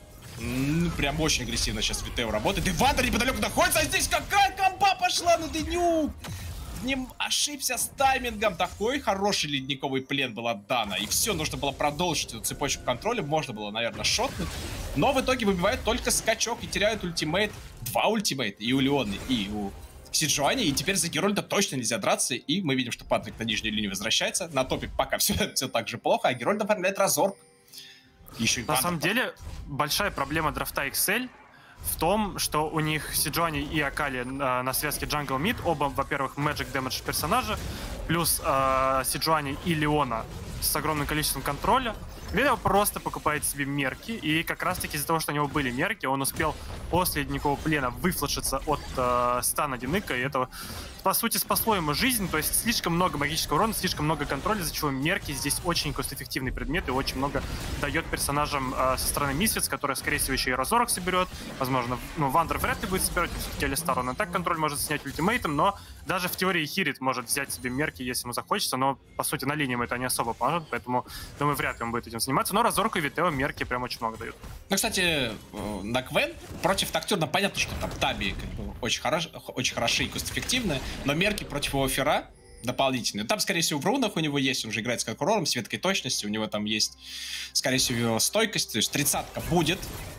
Прям очень агрессивно сейчас Витео работает. И Вандер неподалеку находится, а здесь какая комба пошла, ну ты Нюк! Не ошибся с таймингом. Такой хороший ледниковый плен был от Дана. И все, нужно было продолжить эту цепочку контроля. Можно было, наверное, шотнуть. Но в итоге выбивает только скачок и теряют ультимейт. 2 ультимейта. И у Леоны, и у Сиджуани, и теперь за Герольда точно нельзя драться, и мы видим, что Патрик на нижнюю линию возвращается. На топе пока все так же плохо, а Герольд оформляет разорг. Еще на самом деле, большая проблема драфта XL в том, что у них Сиджуани и Акали на связке Jungle Mid, оба, во-первых, Magic Damage персонажа, плюс Сиджуани и Леона с огромным количеством контроля. Витео просто покупает себе мерки, и как раз-таки из-за того, что у него были мерки, он успел после ледникового плена выфлешиться от стана Диныка, и это, по сути, спасло ему жизнь. То есть слишком много магического урона, слишком много контроля, из-за чего мерки здесь очень кост-эффективный предмет и очень много дает персонажам со стороны Мисфиц, который, скорее всего, еще и Разорок соберет. Возможно, Вандер вряд ли будет собирать, все-таки Алистар он и так контроль может снять ультимейтом, но даже в теории Хирит может взять себе мерки, если ему захочется, но, по сути, на линии ему это не особо поможет, поэтому, думаю, вряд ли он будет этим заниматься, но Разорку и Витео мерки прям очень много дают. Ну, кстати, на Гвен против Ноктюрна понятно, что там Таби как бы очень хороши и кост-эффективны, но мерки против его Фера дополнительные. Там, скорее всего, в рунах у него есть, он же играет с конкурором, с веткой точности, у него там есть, скорее всего, стойкость, то есть 30-ка будет.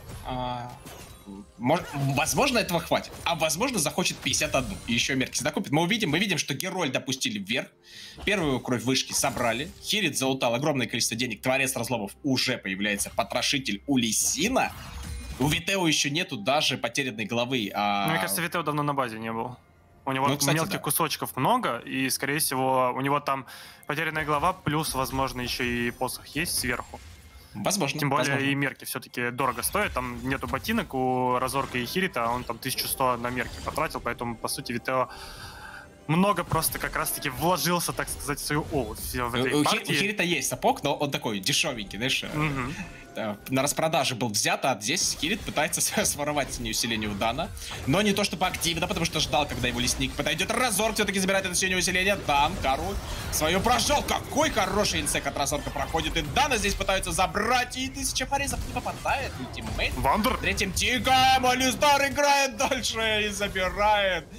Возможно, этого хватит, а возможно, захочет 51 и еще мерки закупит. Мы видим, что Герольд допустили вверх, первую кровь вышки собрали, Хирит залутал огромное количество денег, Творец разломов уже появляется, Потрошитель у Лисина, у Витео еще нету даже потерянной головы. Мне кажется, Витео давно на базе не был. У него мелких кусочков много, и, скорее всего, у него там потерянная голова, плюс, возможно, еще и посох есть сверху. Возможно. Тем более и мерки все-таки дорого стоят. Там нету ботинок у Разорка и Хирита, он там 1100 на мерки потратил, поэтому, по сути, Витео много просто как раз-таки вложился, так сказать, в свою олд в этой партии. У Хирита есть сапог, но он такой дешевенький, знаешь. На распродаже был взят, а здесь Хирит пытается своровать неусиление у Дана. Но не то чтобы активно, потому что ждал, когда его лесник подойдет. Разорк все-таки забирает это синее усиление. Дан, Кару свою прошел. Какой хороший инсек от Разорка проходит. И Дана здесь пытаются забрать. И 1000 порезов не попадает. Ультимейт. Вандер. Третьим тиком. Алистар играет дальше и забирает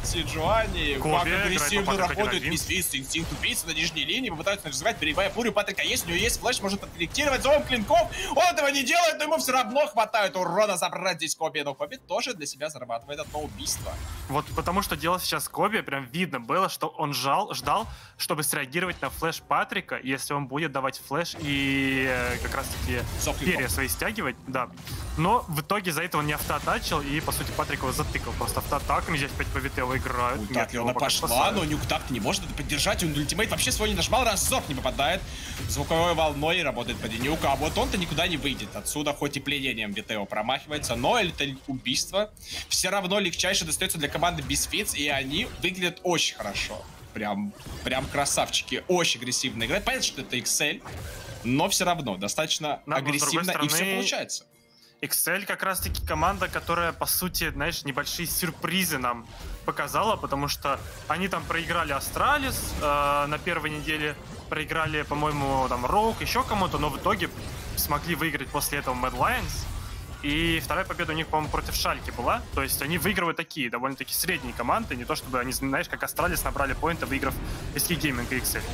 Сиджуани. Коби Как играет агрессивно по Патрику работает 1-1. Мисфиц, инстинкт убийцы на нижней линии. Попытаются развивать, перебивая фурию. Патрика есть, у него есть флеш, может откорректировать зовом клинков. Он этого не делает, но ему все равно хватает урона забрать здесь Коби. Но Коби тоже для себя зарабатывает одно убийство. Вот потому что делал сейчас Коби, прям видно было, что он ждал, чтобы среагировать на флеш Патрика, если он будет давать флеш и как раз-таки перья свои стягивать, да. Но в итоге за это он не автоатачил, и, по сути, Патрик его затыкал просто автоатаками. Здесь 5 по Витео играют. Так, Леона пошла, но Нюк так не может это поддержать. Он ультимейт вообще свой не нажимал, разок не попадает. Звуковой волной работает по Нюка, а вот он-то никуда не выйдет. Отсюда хоть и пленением Витео промахивается, но это убийство все равно легчайше достается для команды Misfits, и они выглядят очень хорошо. Прям красавчики. Очень агрессивно играют. Понятно, что это XL, но все равно достаточно агрессивно, и все получается. XL как раз-таки команда, которая, по сути, знаешь, небольшие сюрпризы нам показала, потому что они там проиграли Астралис на первой неделе, проиграли, по-моему, там Роук, еще кому-то, но в итоге смогли выиграть после этого Mad Lions. И вторая победа у них, по-моему, против Шальки была. То есть они выигрывают такие, довольно-таки средние команды, не то чтобы они, знаешь, как Астралис набрали поинты, выиграв SK Gaming и XL.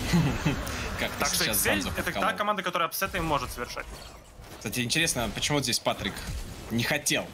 Так что XL — это та команда, которая апсеты может совершать. Кстати, интересно, почему здесь Патрик не хотел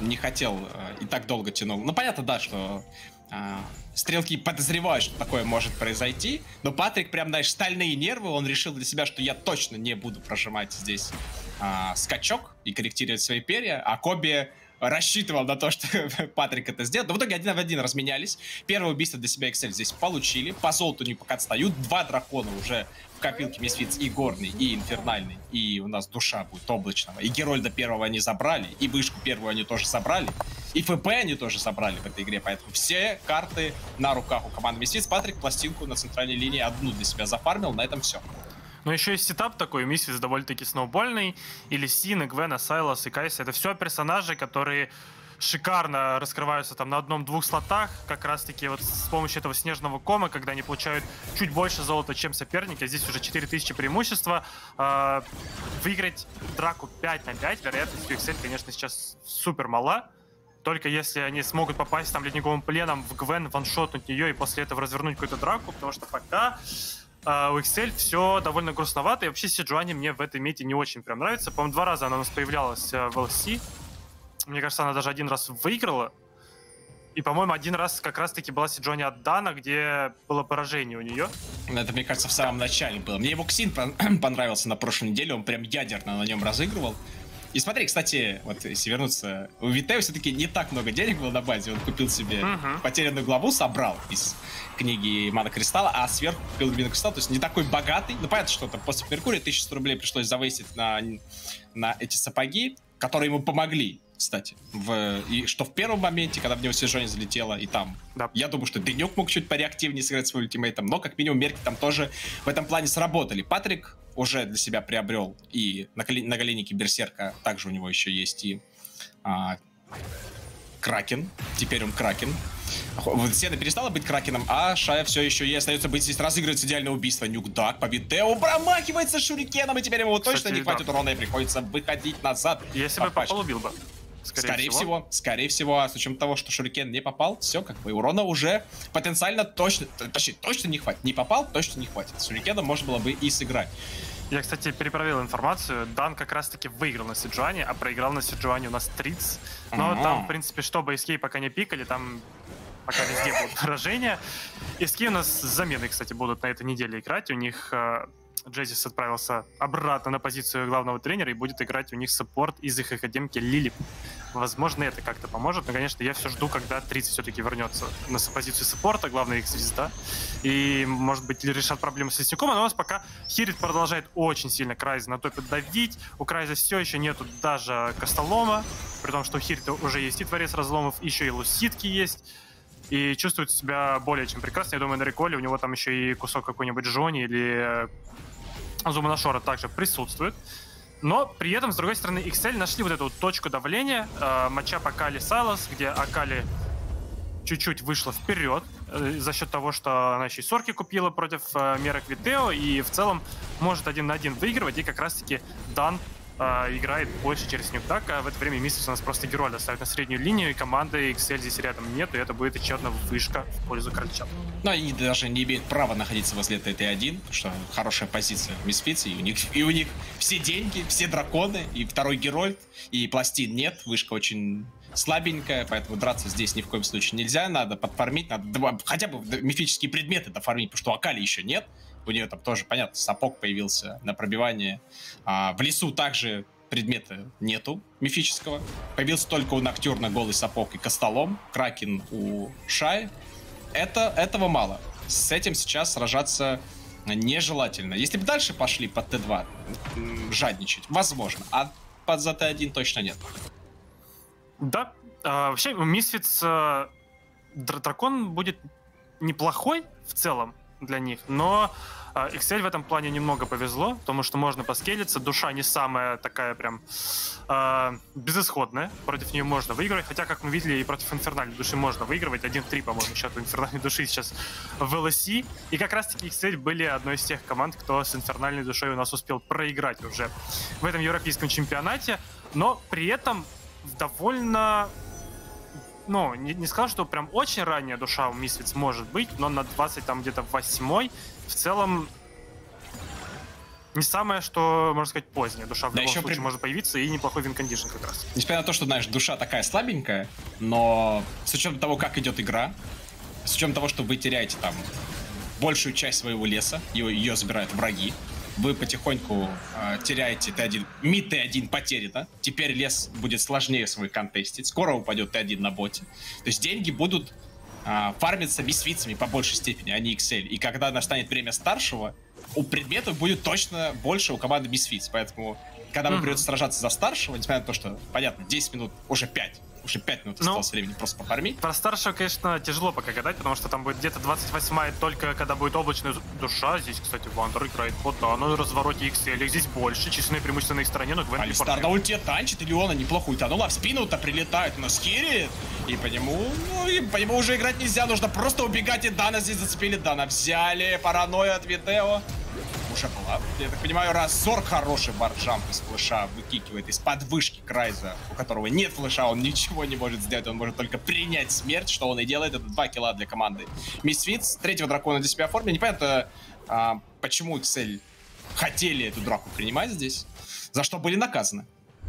и так долго тянул. Ну, понятно, да, что стрелки подозревают, что такое может произойти, но Патрик прям, знаешь, стальные нервы, он решил для себя, что я точно не буду прожимать здесь скачок и корректировать свои перья, а Коби рассчитывал на то, что Патрик это сделает. Но в итоге 1 в 1 разменялись. Первое убийство для себя XL здесь получили. По золоту не пока отстают. 2 дракона уже в копилке Misfits, и горный, и инфернальный. И у нас душа будет облачного. И Герольда первого они забрали, и вышку первую они тоже забрали. И ФП они тоже забрали в этой игре. Поэтому все карты на руках у команды Misfits. Патрик пластинку на центральной линии одну для себя зафармил. На этом все. Но еще есть сетап такой, Misfits довольно-таки сноубольный. И Лисин, и Гвен, и Сайлас, и Кайса. Это все персонажи, которые шикарно раскрываются там на 1-2 слотах. Как раз-таки вот с помощью этого снежного кома, когда они получают чуть больше золота, чем соперники. Здесь уже 4000 преимущества. Выиграть драку 5 на 5, вероятность у XL, конечно, сейчас супер мала. Только если они смогут попасть там ледниковым пленом в Гвен, ваншотнуть ее и после этого развернуть какую-то драку. Потому что пока у XL все довольно грустновато, и вообще Сиджуани мне в этой мете не очень прям нравится. По-моему, 2 раза она у нас появлялась в LC. Мне кажется, она даже 1 раз выиграла. И, по-моему, 1 раз как раз-таки была Сиджуани от Дана, где было поражение у нее. Это, мне кажется, в самом начале было. Мне его Ксин понравился на прошлой неделе, он прям ядерно на нем разыгрывал. И смотри, кстати, вот если вернуться, у Витео все-таки не так много денег было на базе, он купил себе потерянную главу, собрал из книги Мана Кристалла, а сверху купил Мана Кристалл, то есть не такой богатый. Ну, понятно, что там после Меркурия 1100 рублей пришлось завысить на эти сапоги, которые ему помогли, кстати. И что в первом моменте, когда в него Сиджуани залетело, и там, да. Я думаю, что Денек мог чуть пореактивнее сыграть своим ультимейтом, но как минимум мерки там тоже в этом плане сработали. Патрик уже для себя приобрел и наголенники Берсерка, также у него еще есть и Кракен. Теперь он Кракен. Сена перестала быть Кракеном, а Шая все еще и остается быть здесь. Разыгрывается идеальное убийство. Нюкдак по Витео промахивается шурикеном, и теперь ему точно не хватит урона, и приходится выходить назад. Если бы попал, убил бы. Скорее всего, а с учетом того, что Шурикен не попал, все, как бы урона уже потенциально точно не хватит. Не попал, точно не хватит. С Шурикеном можно было бы и сыграть. Я, кстати, перепроверил информацию. Дан как раз-таки выиграл на Сиджуани, а проиграл на Сиджуани у нас Триц. Но там, в принципе, чтобы SK пока не пикали, там пока везде будут поражения. SK у нас с заменой, кстати, будут на этой неделе играть. У них Джезис отправился обратно на позицию главного тренера и будет играть у них саппорт из их академки Лилип. Возможно, это как-то поможет, но, конечно, я все жду, когда Триц все-таки вернется на позицию саппорта, главная их звезда. И, может быть, решат проблемы с лесником, но у нас пока Хирит продолжает очень сильно Крайза на топе давить. У Крайза все еще нету даже Костолома, при том, что у Хирита уже есть и Творец Разломов, еще и Луситки есть. И чувствует себя более чем прекрасно. Я думаю, на реколе у него там еще и кусок какой-нибудь Джони или Зуманашора также присутствует. Но при этом, с другой стороны, XL нашли вот эту вот точку давления. Матчап Акали Салас, где Акали чуть-чуть вышла вперед за счет того, что она еще и сорки купила против Мерок Витео. И в целом может 1 на 1 выигрывать. И как раз-таки Дан играет больше через нюктак, а в это время Misfits у нас просто Герольда ставит на среднюю линию, и команды XL здесь рядом нет, и это будет еще одна вышка в пользу Крольчат. Но они даже не имеют права находиться возле этой Т1, потому что хорошая позиция в Misfits, и у них все деньги, все драконы, и второй Герольд, и пластин нет, вышка очень слабенькая, поэтому драться здесь ни в коем случае нельзя, надо подфармить, надо хотя бы мифические предметы дофармить, потому что у Акали еще нет. У нее там тоже, понятно, сапог появился на пробивание. В лесу также предмета нету мифического. Появился только у Ноктюрна голый сапог и костолом. Кракен у Шай. Этого мало. С этим сейчас сражаться нежелательно. Если бы дальше пошли под Т2, жадничать, возможно. А под за Т1 точно нет. Да. Вообще, у Misfits дракон будет неплохой в целом для них, но XL в этом плане немного повезло, потому что можно поскелиться, душа не самая такая прям безысходная, против нее можно выигрывать, хотя, как мы видели, и против Инфернальной души можно выигрывать, 1-3, по-моему, счет у Инфернальной души сейчас в LSE, и как раз-таки XL были одной из тех команд, кто с Инфернальной душой у нас успел проиграть уже в этом европейском чемпионате, но при этом довольно... Ну, не сказал, что прям очень ранняя душа у Misfits может быть, но на 20 там где-то 8-й в целом не самое, что, можно сказать, поздняя душа в любом случае может появиться, и неплохой винкондишн как раз. Несмотря на то, что, знаешь, душа такая слабенькая, но с учетом того, как идет игра, с учетом того, что вы теряете там большую часть своего леса, ее забирают враги, вы потихоньку теряете Т1, мид Т1 потеряно, теперь лес будет сложнее свой контестить, скоро упадет Т1 на боте. То есть деньги будут фармиться Misfits'ами по большей степени, а не XL. И когда настанет время старшего, у предметов будет точно больше у команды Misfits. Поэтому, когда вам придется сражаться за старшего, несмотря на то, что, понятно, 10 минут, уже 5 минут осталось времени просто пофармить. Про старшего, конечно, тяжело пока гадать, потому что там будет где-то 28-я только когда будет облачная душа. Здесь, кстати, Вандер играет по Дану, развороте XL, здесь больше, численное преимущество на их стороне, но Гвен Алистар на ульте танчит, Илиона неплохо ультанула, а в спину-то прилетает на скире, и по нему уже играть нельзя, нужно просто убегать, и Дана здесь зацепили, Дана взяли, паранойя от Видео. Уже была. Я так понимаю, Разорг хороший варджамп из флеша выкикивает из-под вышки Крайза, у которого нет флеша, он ничего не может сделать, он может только принять смерть, что он и делает, это 2 килла для команды Misfits, третьего дракона для себя оформили, непонятно, почему XL хотели эту драку принимать здесь, за что были наказаны.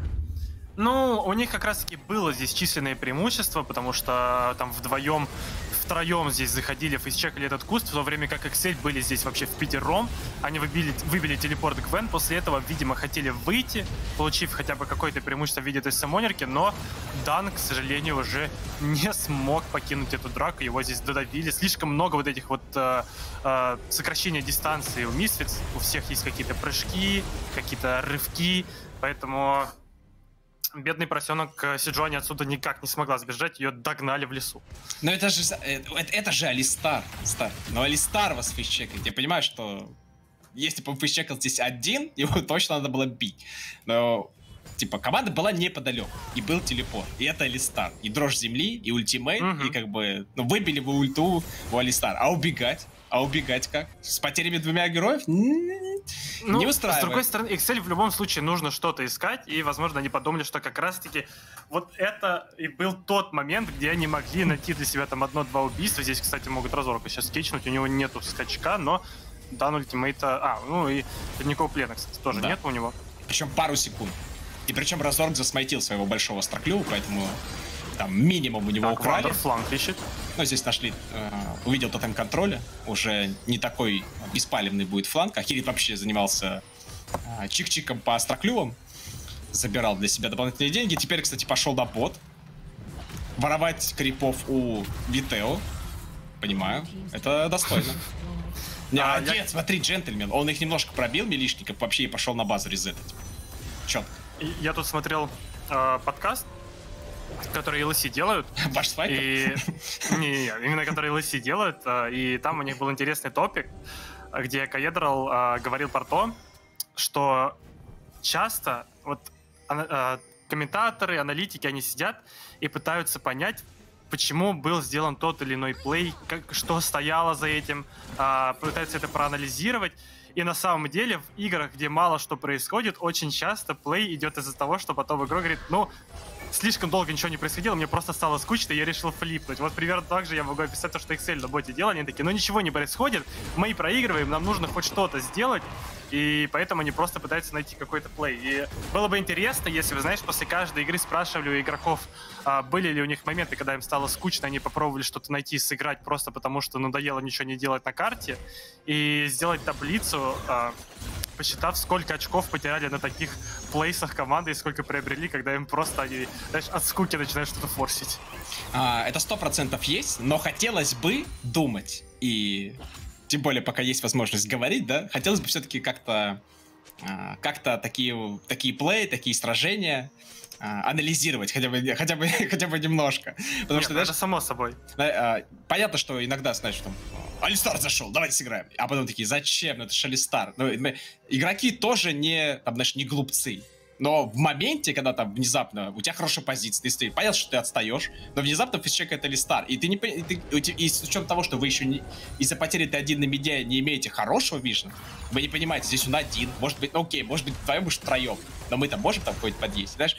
Ну, у них как раз-таки было здесь численное преимущество, потому что там втроем здесь заходили, фейсчекали этот куст, в то время как XL были здесь вообще в пятером. Они выбили телепорт Гвен, после этого, видимо, хотели выйти, получив хотя бы какое-то преимущество в виде той самонерки, но Дан, к сожалению, уже не смог покинуть эту драку, его здесь додавили. Слишком много вот этих вот сокращения дистанции у Misfits, у всех есть какие-то прыжки, какие-то рывки, поэтому... Бедный поросенок Сиджуани отсюда никак не смогла сбежать, ее догнали в лесу. Но это же Алистар. Но Алистар вас фейсчекает. Я понимаю, что если бы он фейсчекал здесь один, его точно надо было бить. Но, типа, команда была неподалеку. И был телепорт. И это Алистар. И дрожь земли, и ультимейт. И как бы, ну, выбили бы ульту у Алистара. А убегать? Как? С потерями 2 героев? Не устраивает. С другой стороны, XL в любом случае нужно что-то искать, и, возможно, они подумали, что как раз-таки вот это и был тот момент, где они могли найти для себя там 1-2 убийства. Здесь, кстати, могут Разорка сейчас скетчнуть, у него нету скачка, но дан ультимейта... и никакого плена, кстати, тоже нет у него. Причем пару секунд. И причем Разорк засмайтил своего большого строклю, поэтому там минимум у него украли. Вандер фланг ищет. Но здесь нашли, увидел тотем контроля, уже не такой беспалевный будет фланг. Ахирит вообще занимался чик-чиком по строклювам, забирал для себя дополнительные деньги. Теперь, кстати, пошел на бот. Воровать крипов у Витео. Понимаю, это достойно. Нет, смотри, джентльмен, он их немножко пробил, милишников, вообще и пошел на базу резетать. Четко. Я тут смотрел подкаст, которые LSE делают. Ваш свайпер? Не, именно которые LSE делают. И там у них был интересный топик, где Каедрал говорил про то, что часто вот комментаторы, аналитики, они сидят и пытаются понять, почему был сделан тот или иной плей, что стояло за этим, пытаются это проанализировать. И на самом деле в играх, где мало что происходит, очень часто плей идет из-за того, что потом игрок говорит, ну, слишком долго ничего не происходило, мне просто стало скучно, и я решил флипнуть. Вот примерно так же я могу описать то, что Excel на боте делали. Они такие, ну ничего не происходит, мы проигрываем, нам нужно хоть что-то сделать, и поэтому они просто пытаются найти какой-то плей. И было бы интересно, если вы, знаешь, после каждой игры спрашивали у игроков, были ли у них моменты, когда им стало скучно, они попробовали что-то найти и сыграть просто потому, что надоело ничего не делать на карте, и сделать таблицу, посчитав, сколько очков потеряли на таких плейсах команды и сколько приобрели, когда им просто они, знаешь, от скуки начинают что-то форсить. Это 100% есть, но хотелось бы думать, и тем более пока есть возможность говорить, да, хотелось бы все-таки как-то такие плей, такие сражения анализировать хотя бы немножко. Потому что, это само собой. Понятно, что иногда, знаешь, там, Алистар зашел, давайте сыграем. А потом такие, зачем? Ну это же Алистар. Ну, игроки тоже не, там, знаешь, не глупцы. Но в моменте, когда там внезапно у тебя хорошая позиция, ты стоишь, понятно, что ты отстаешь, но внезапно фейсчекает Алистар. И ты не и с учетом того, что вы еще не, из-за потери ты один на миде не имеете хорошего вишна, вы не понимаете, здесь он один, может быть, ну окей, может быть, вдвоем, может, втроем. Но мы там можем там какой-то подъесть, знаешь?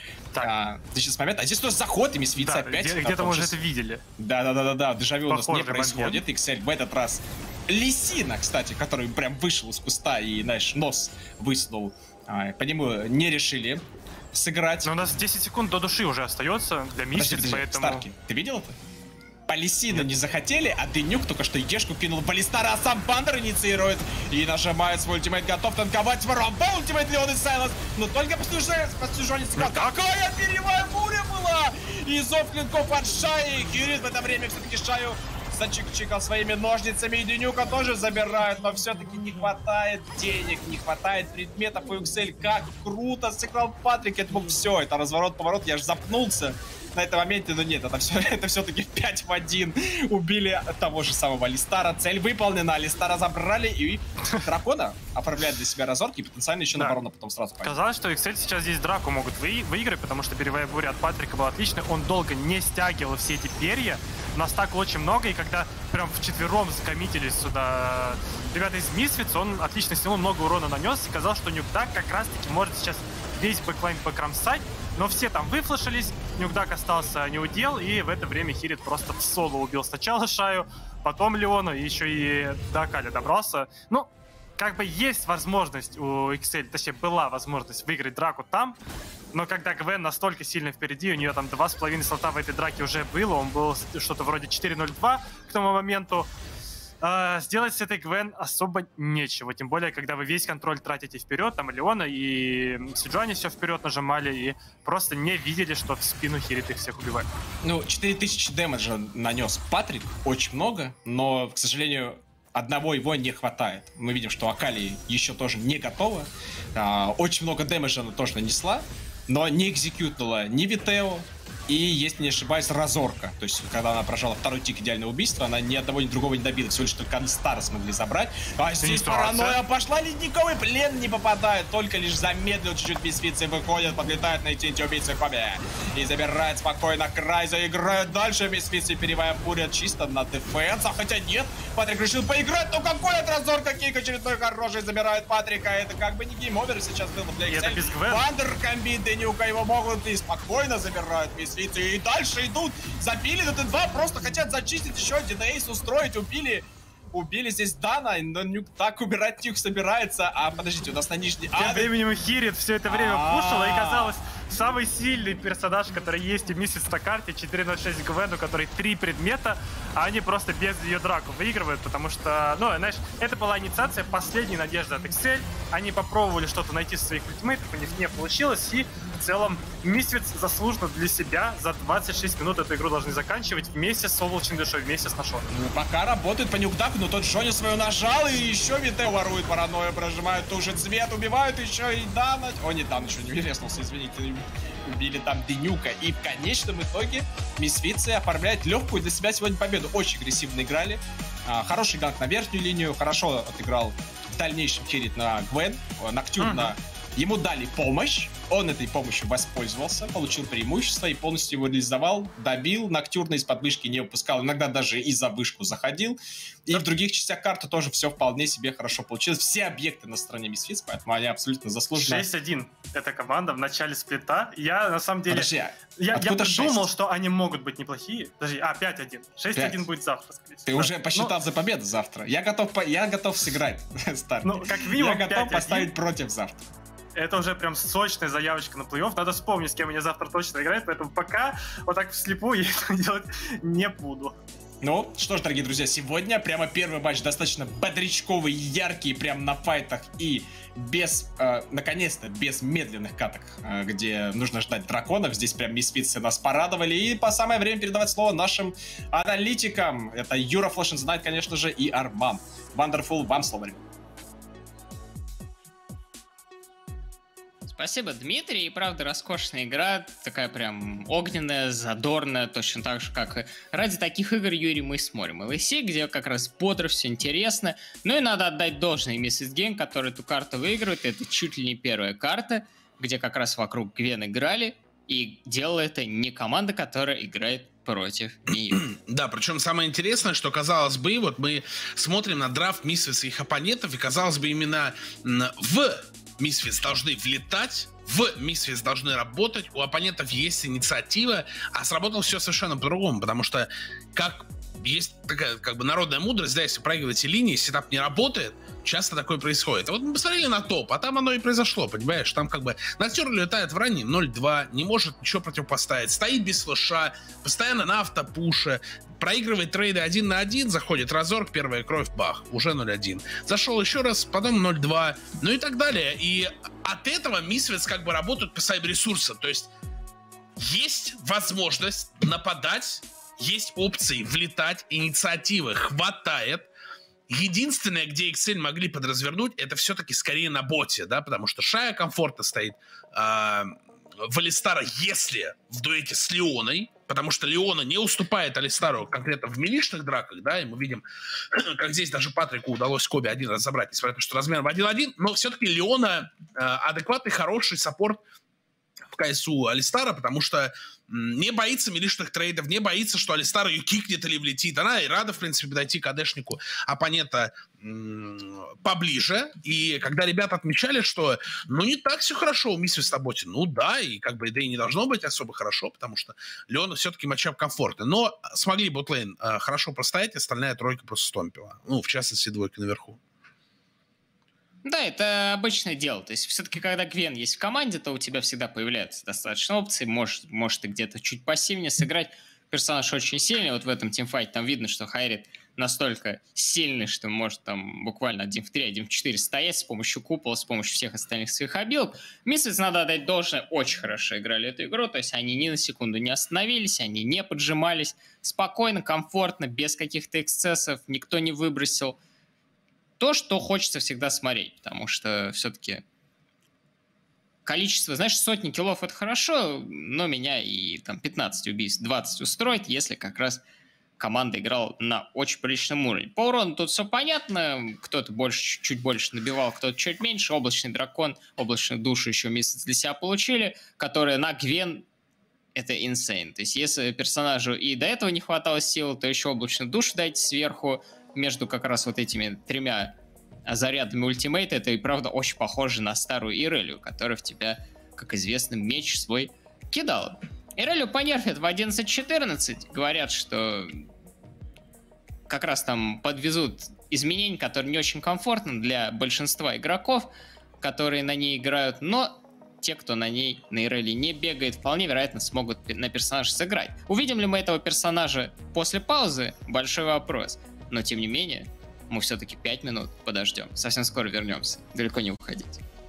Ты сейчас момент, а здесь тоже заход, и Мисфицы опять. Где-то мы уже это видели. Да, дежавю у нас не Похожий происходит. Excel в этот раз Лисина, кстати, который прям вышел из куста и, знаешь, нос высунул. По нему не решили сыграть. Но у нас 10 секунд до души уже остается для Мисфиц, поэтому... Старки, ты видел это? По Лисину не захотели, а Денюк только что Ешку кинул Баллистара, а сам Бандер инициирует и нажимает свой ультимейт, готов танковать Ромбо, ультимейт Леон и Сайлас, но только послужение сказал, какая перьевая буря была! И зов клинков от Шаи, Кирит в это время все-таки Шаю зачик-чикал своими ножницами, и Денюка тоже забирают, но все-таки не хватает денег, не хватает предметов у Excel. Как круто сыграл Патрик, это был все, это разворот-поворот, я аж запнулся на этом моменте, но нет, это все-таки 5 в 1. Убили того же самого Алистара, цель выполнена, Алистара забрали, и Дракона оформляет для себя разорки, и потенциально еще на барона потом сразу пойдет. Казалось, что Excel сейчас здесь драку могут выиграть, потому что перьевая буря от Патрика была отличная, он долго не стягивал все эти перья, нас так очень много, и когда прям вчетвером закоммитились сюда ребята из Мисфиц, он отлично с него много урона нанес, и казалось, что Нюкдак как раз-таки может сейчас весь бэклайн покромсать, но все там выфлешились, Нюкдак остался неудел, и в это время Хирит просто в соло убил сначала Шаю, потом Леона, и еще и до Акали добрался. Ну, как бы есть возможность у Excel, точнее была возможность выиграть драку там, но когда Гвен настолько сильно впереди, у нее там 2,5 слота в этой драке уже было, он был что-то вроде 4-0-2 к тому моменту, сделать с этой Гвен особо нечего, тем более, когда вы весь контроль тратите вперед, там Леона и Сиджуани все вперед нажимали и просто не видели, что в спину Хирит их всех убивает. Ну, 4000 дэмэджа нанес Патрик, очень много, но, к сожалению, одного его не хватает. Мы видим, что Акали еще тоже не готова. Очень много дэмэджа она тоже нанесла, но не экзекьютнула ни Витео, и, если не ошибаюсь, Разорка. То есть, когда она прожала второй тик идеального убийства, она ни одного, ни другого не добила. Всего лишь только Алистара смогли забрать. А здесь паранойя пошла, ледниковый плен не попадает. Только лишь замедлил чуть-чуть Мисфицы, выходит, подлетает найти эти убийцы Хобби. И забирает спокойно Крайза, играет дальше. Мисфицы перевая буря чисто на дефенс. А хотя нет, Патрик решил поиграть. Ну какой от Разорка кик очередной хороший забирает Патрика. Это как бы не гейм-овер сейчас был для Excel. Вандер комбит Денюка, его могут и спокойно забирают Мисфицы. И дальше идут, забили на Т2, просто хотят зачистить еще один эйс, устроить, убили здесь Дана, но Нюк так убирать Нюк собирается, а подождите, у нас на нижней... Тем временем Хирит все это время пушила, и казалось, самый сильный персонаж, который есть у Мисфиц на карте, 4.06 Гвен, у которой 3 предмета, а они просто без ее драку выигрывают, потому что, ну, знаешь, это была инициация последней надежды от Excel, они попробовали что-то найти со своих ультимейтов, у них не получилось, и в целом Мисфиц заслуженно для себя за 26 минут эту игру должны заканчивать вместе с облачной душой, вместе с Нашоном. Ну, пока работает по Нюкдаку, но тот Джонни свою нажал, и еще Вите ворует паранойю, прожимают ту же цвет, убивают еще и Дана. О, не Дан, еще не резнулся, извините. Убили там Денюка. И в конечном итоге Мисфицы оформляют легкую для себя сегодня победу. Очень агрессивно играли. Хороший ганк на верхнюю линию, хорошо отыграл в дальнейшем Хирит на Гвен, Ноктюрн на Ему дали помощь, он этой помощью воспользовался, получил преимущество и полностью его реализовал, добил, Ноктюрна из-под вышки не выпускал, иногда даже и за вышку заходил. И в других частях карты тоже все вполне себе хорошо получилось. Все объекты на стороне Misfits, поэтому они абсолютно заслуженно. 6-1 эта команда в начале сплита. Я на самом деле... Подожди, я откуда думал, 6? что они могут быть неплохие. Подожди, 5-1. 6-1 будет завтра, скорее всего. Ты уже посчитал за победу завтра. Я готов сыграть старт. Ну, как минимум я готов 5-1. поставить против завтра. Это уже прям сочная заявочка на плей-офф. Надо вспомнить, с кем они завтра точно играют, поэтому пока вот так вслепую я это делать не буду. Ну, что ж, дорогие друзья, сегодня прямо первый матч достаточно бодрячковый, яркий, прям на файтах и без, наконец-то, без медленных каток, где нужно ждать драконов. Здесь прям Misfits нас порадовали. И по самое время передавать слово нашим аналитикам. Это Юра, Flash and the Night, конечно же, и Арман. Wonderful, вам слово. Спасибо, Дмитрий. И правда, роскошная игра, такая прям огненная, задорная, точно так же, как и ради таких игр, Юрий, мы смотрим LEC, где как раз бодро, все интересно. Ну и надо отдать должное Misfits Game, который эту карту выигрывает. Это чуть ли не первая карта, где как раз вокруг Гвен играли, и делала это не команда, которая играет против нее. Да, причем самое интересное, что, казалось бы, вот мы смотрим на драфт Misfits и их оппонентов, и, казалось бы, именно в Misfits должны влетать, в Misfits должны работать, у оппонентов есть инициатива, а сработало все совершенно по-другому, потому что как есть такая как бы народная мудрость, да, если проигрываете линии, сетап не работает, часто такое происходит. А вот мы посмотрели на топ, а там оно и произошло, понимаешь? Там как бы Ноктюрн летает в раннем 0-2, не может ничего противопоставить, стоит без флеша, постоянно на автопуше, проигрывает трейды 1 на 1, заходит разорг, первая кровь, бах, уже 0-1. Зашел еще раз, потом 0-2, ну и так далее. И от этого Misfits как бы работают по сайб-ресурсам, то есть есть возможность нападать, есть опции влетать, инициативы хватает. Единственное, где Excel могли подразвернуть, это все-таки скорее на боте, да, потому что Шая комфортно стоит в Алистара, если в дуэте с Леоной, потому что Леона не уступает Алистару конкретно в милишных драках, да, и мы видим, как здесь даже Патрику удалось Коби один раз забрать, несмотря на то, что размер в 1-1, но все-таки Леона адекватный, хороший саппорт в КСУ Алистара, потому что не боится милишных трейдов, не боится, что Алистар ее кикнет или влетит. Она и рада, в принципе, подойти к АДшнику оппонента поближе. И когда ребята отмечали, что ну не так все хорошо у Misfits на боте, ну да, и как бы да и не должно быть особо хорошо, потому что Леона все-таки матчап комфортный. Но смогли ботлейн хорошо простоять, остальная тройка просто стомпила. Ну, в частности, двойка наверху. Да, это обычное дело. То есть все-таки, когда Гвен есть в команде, то у тебя всегда появляются достаточно опций. Может ты где-то чуть пассивнее сыграть. Персонаж очень сильный. Вот в этом тимфайте там видно, что Хайрит настолько сильный, что может там буквально 1 в 3, 1 в 4 стоять с помощью купола, с помощью всех остальных своих обилок. Misfits, надо отдать должное, очень хорошо играли эту игру. То есть они ни на секунду не остановились, они не поджимались. Спокойно, комфортно, без каких-то эксцессов. Никто не выбросил. То, что хочется всегда смотреть, потому что все-таки количество, знаешь, сотни киллов — это хорошо, но меня и там 15 убийств, 20 устроит, если как раз команда играла на очень приличном уровне. По урону тут все понятно, кто-то больше, чуть больше набивал, кто-то чуть меньше. Облачный дракон, облачную душу еще Misfits для себя получили, которые на Гвен — это insane. То есть если персонажу и до этого не хватало сил, то еще облачную душу дайте сверху, между как раз вот этими 3 зарядами ультимейта. Это и правда очень похоже на старую Ирелию, которая в тебя, как известно, меч свой кидала. Ирелию понерфят в 11-14. Говорят, что как раз там подвезут изменения, которые не очень комфортны для большинства игроков, которые на ней играют, но те, кто на ней, на Ирелии не бегает, вполне вероятно смогут на персонаже сыграть. Увидим ли мы этого персонажа после паузы? Большой вопрос. Но, тем не менее, мы все-таки 5 минут подождем. Совсем скоро вернемся. Далеко не уходите.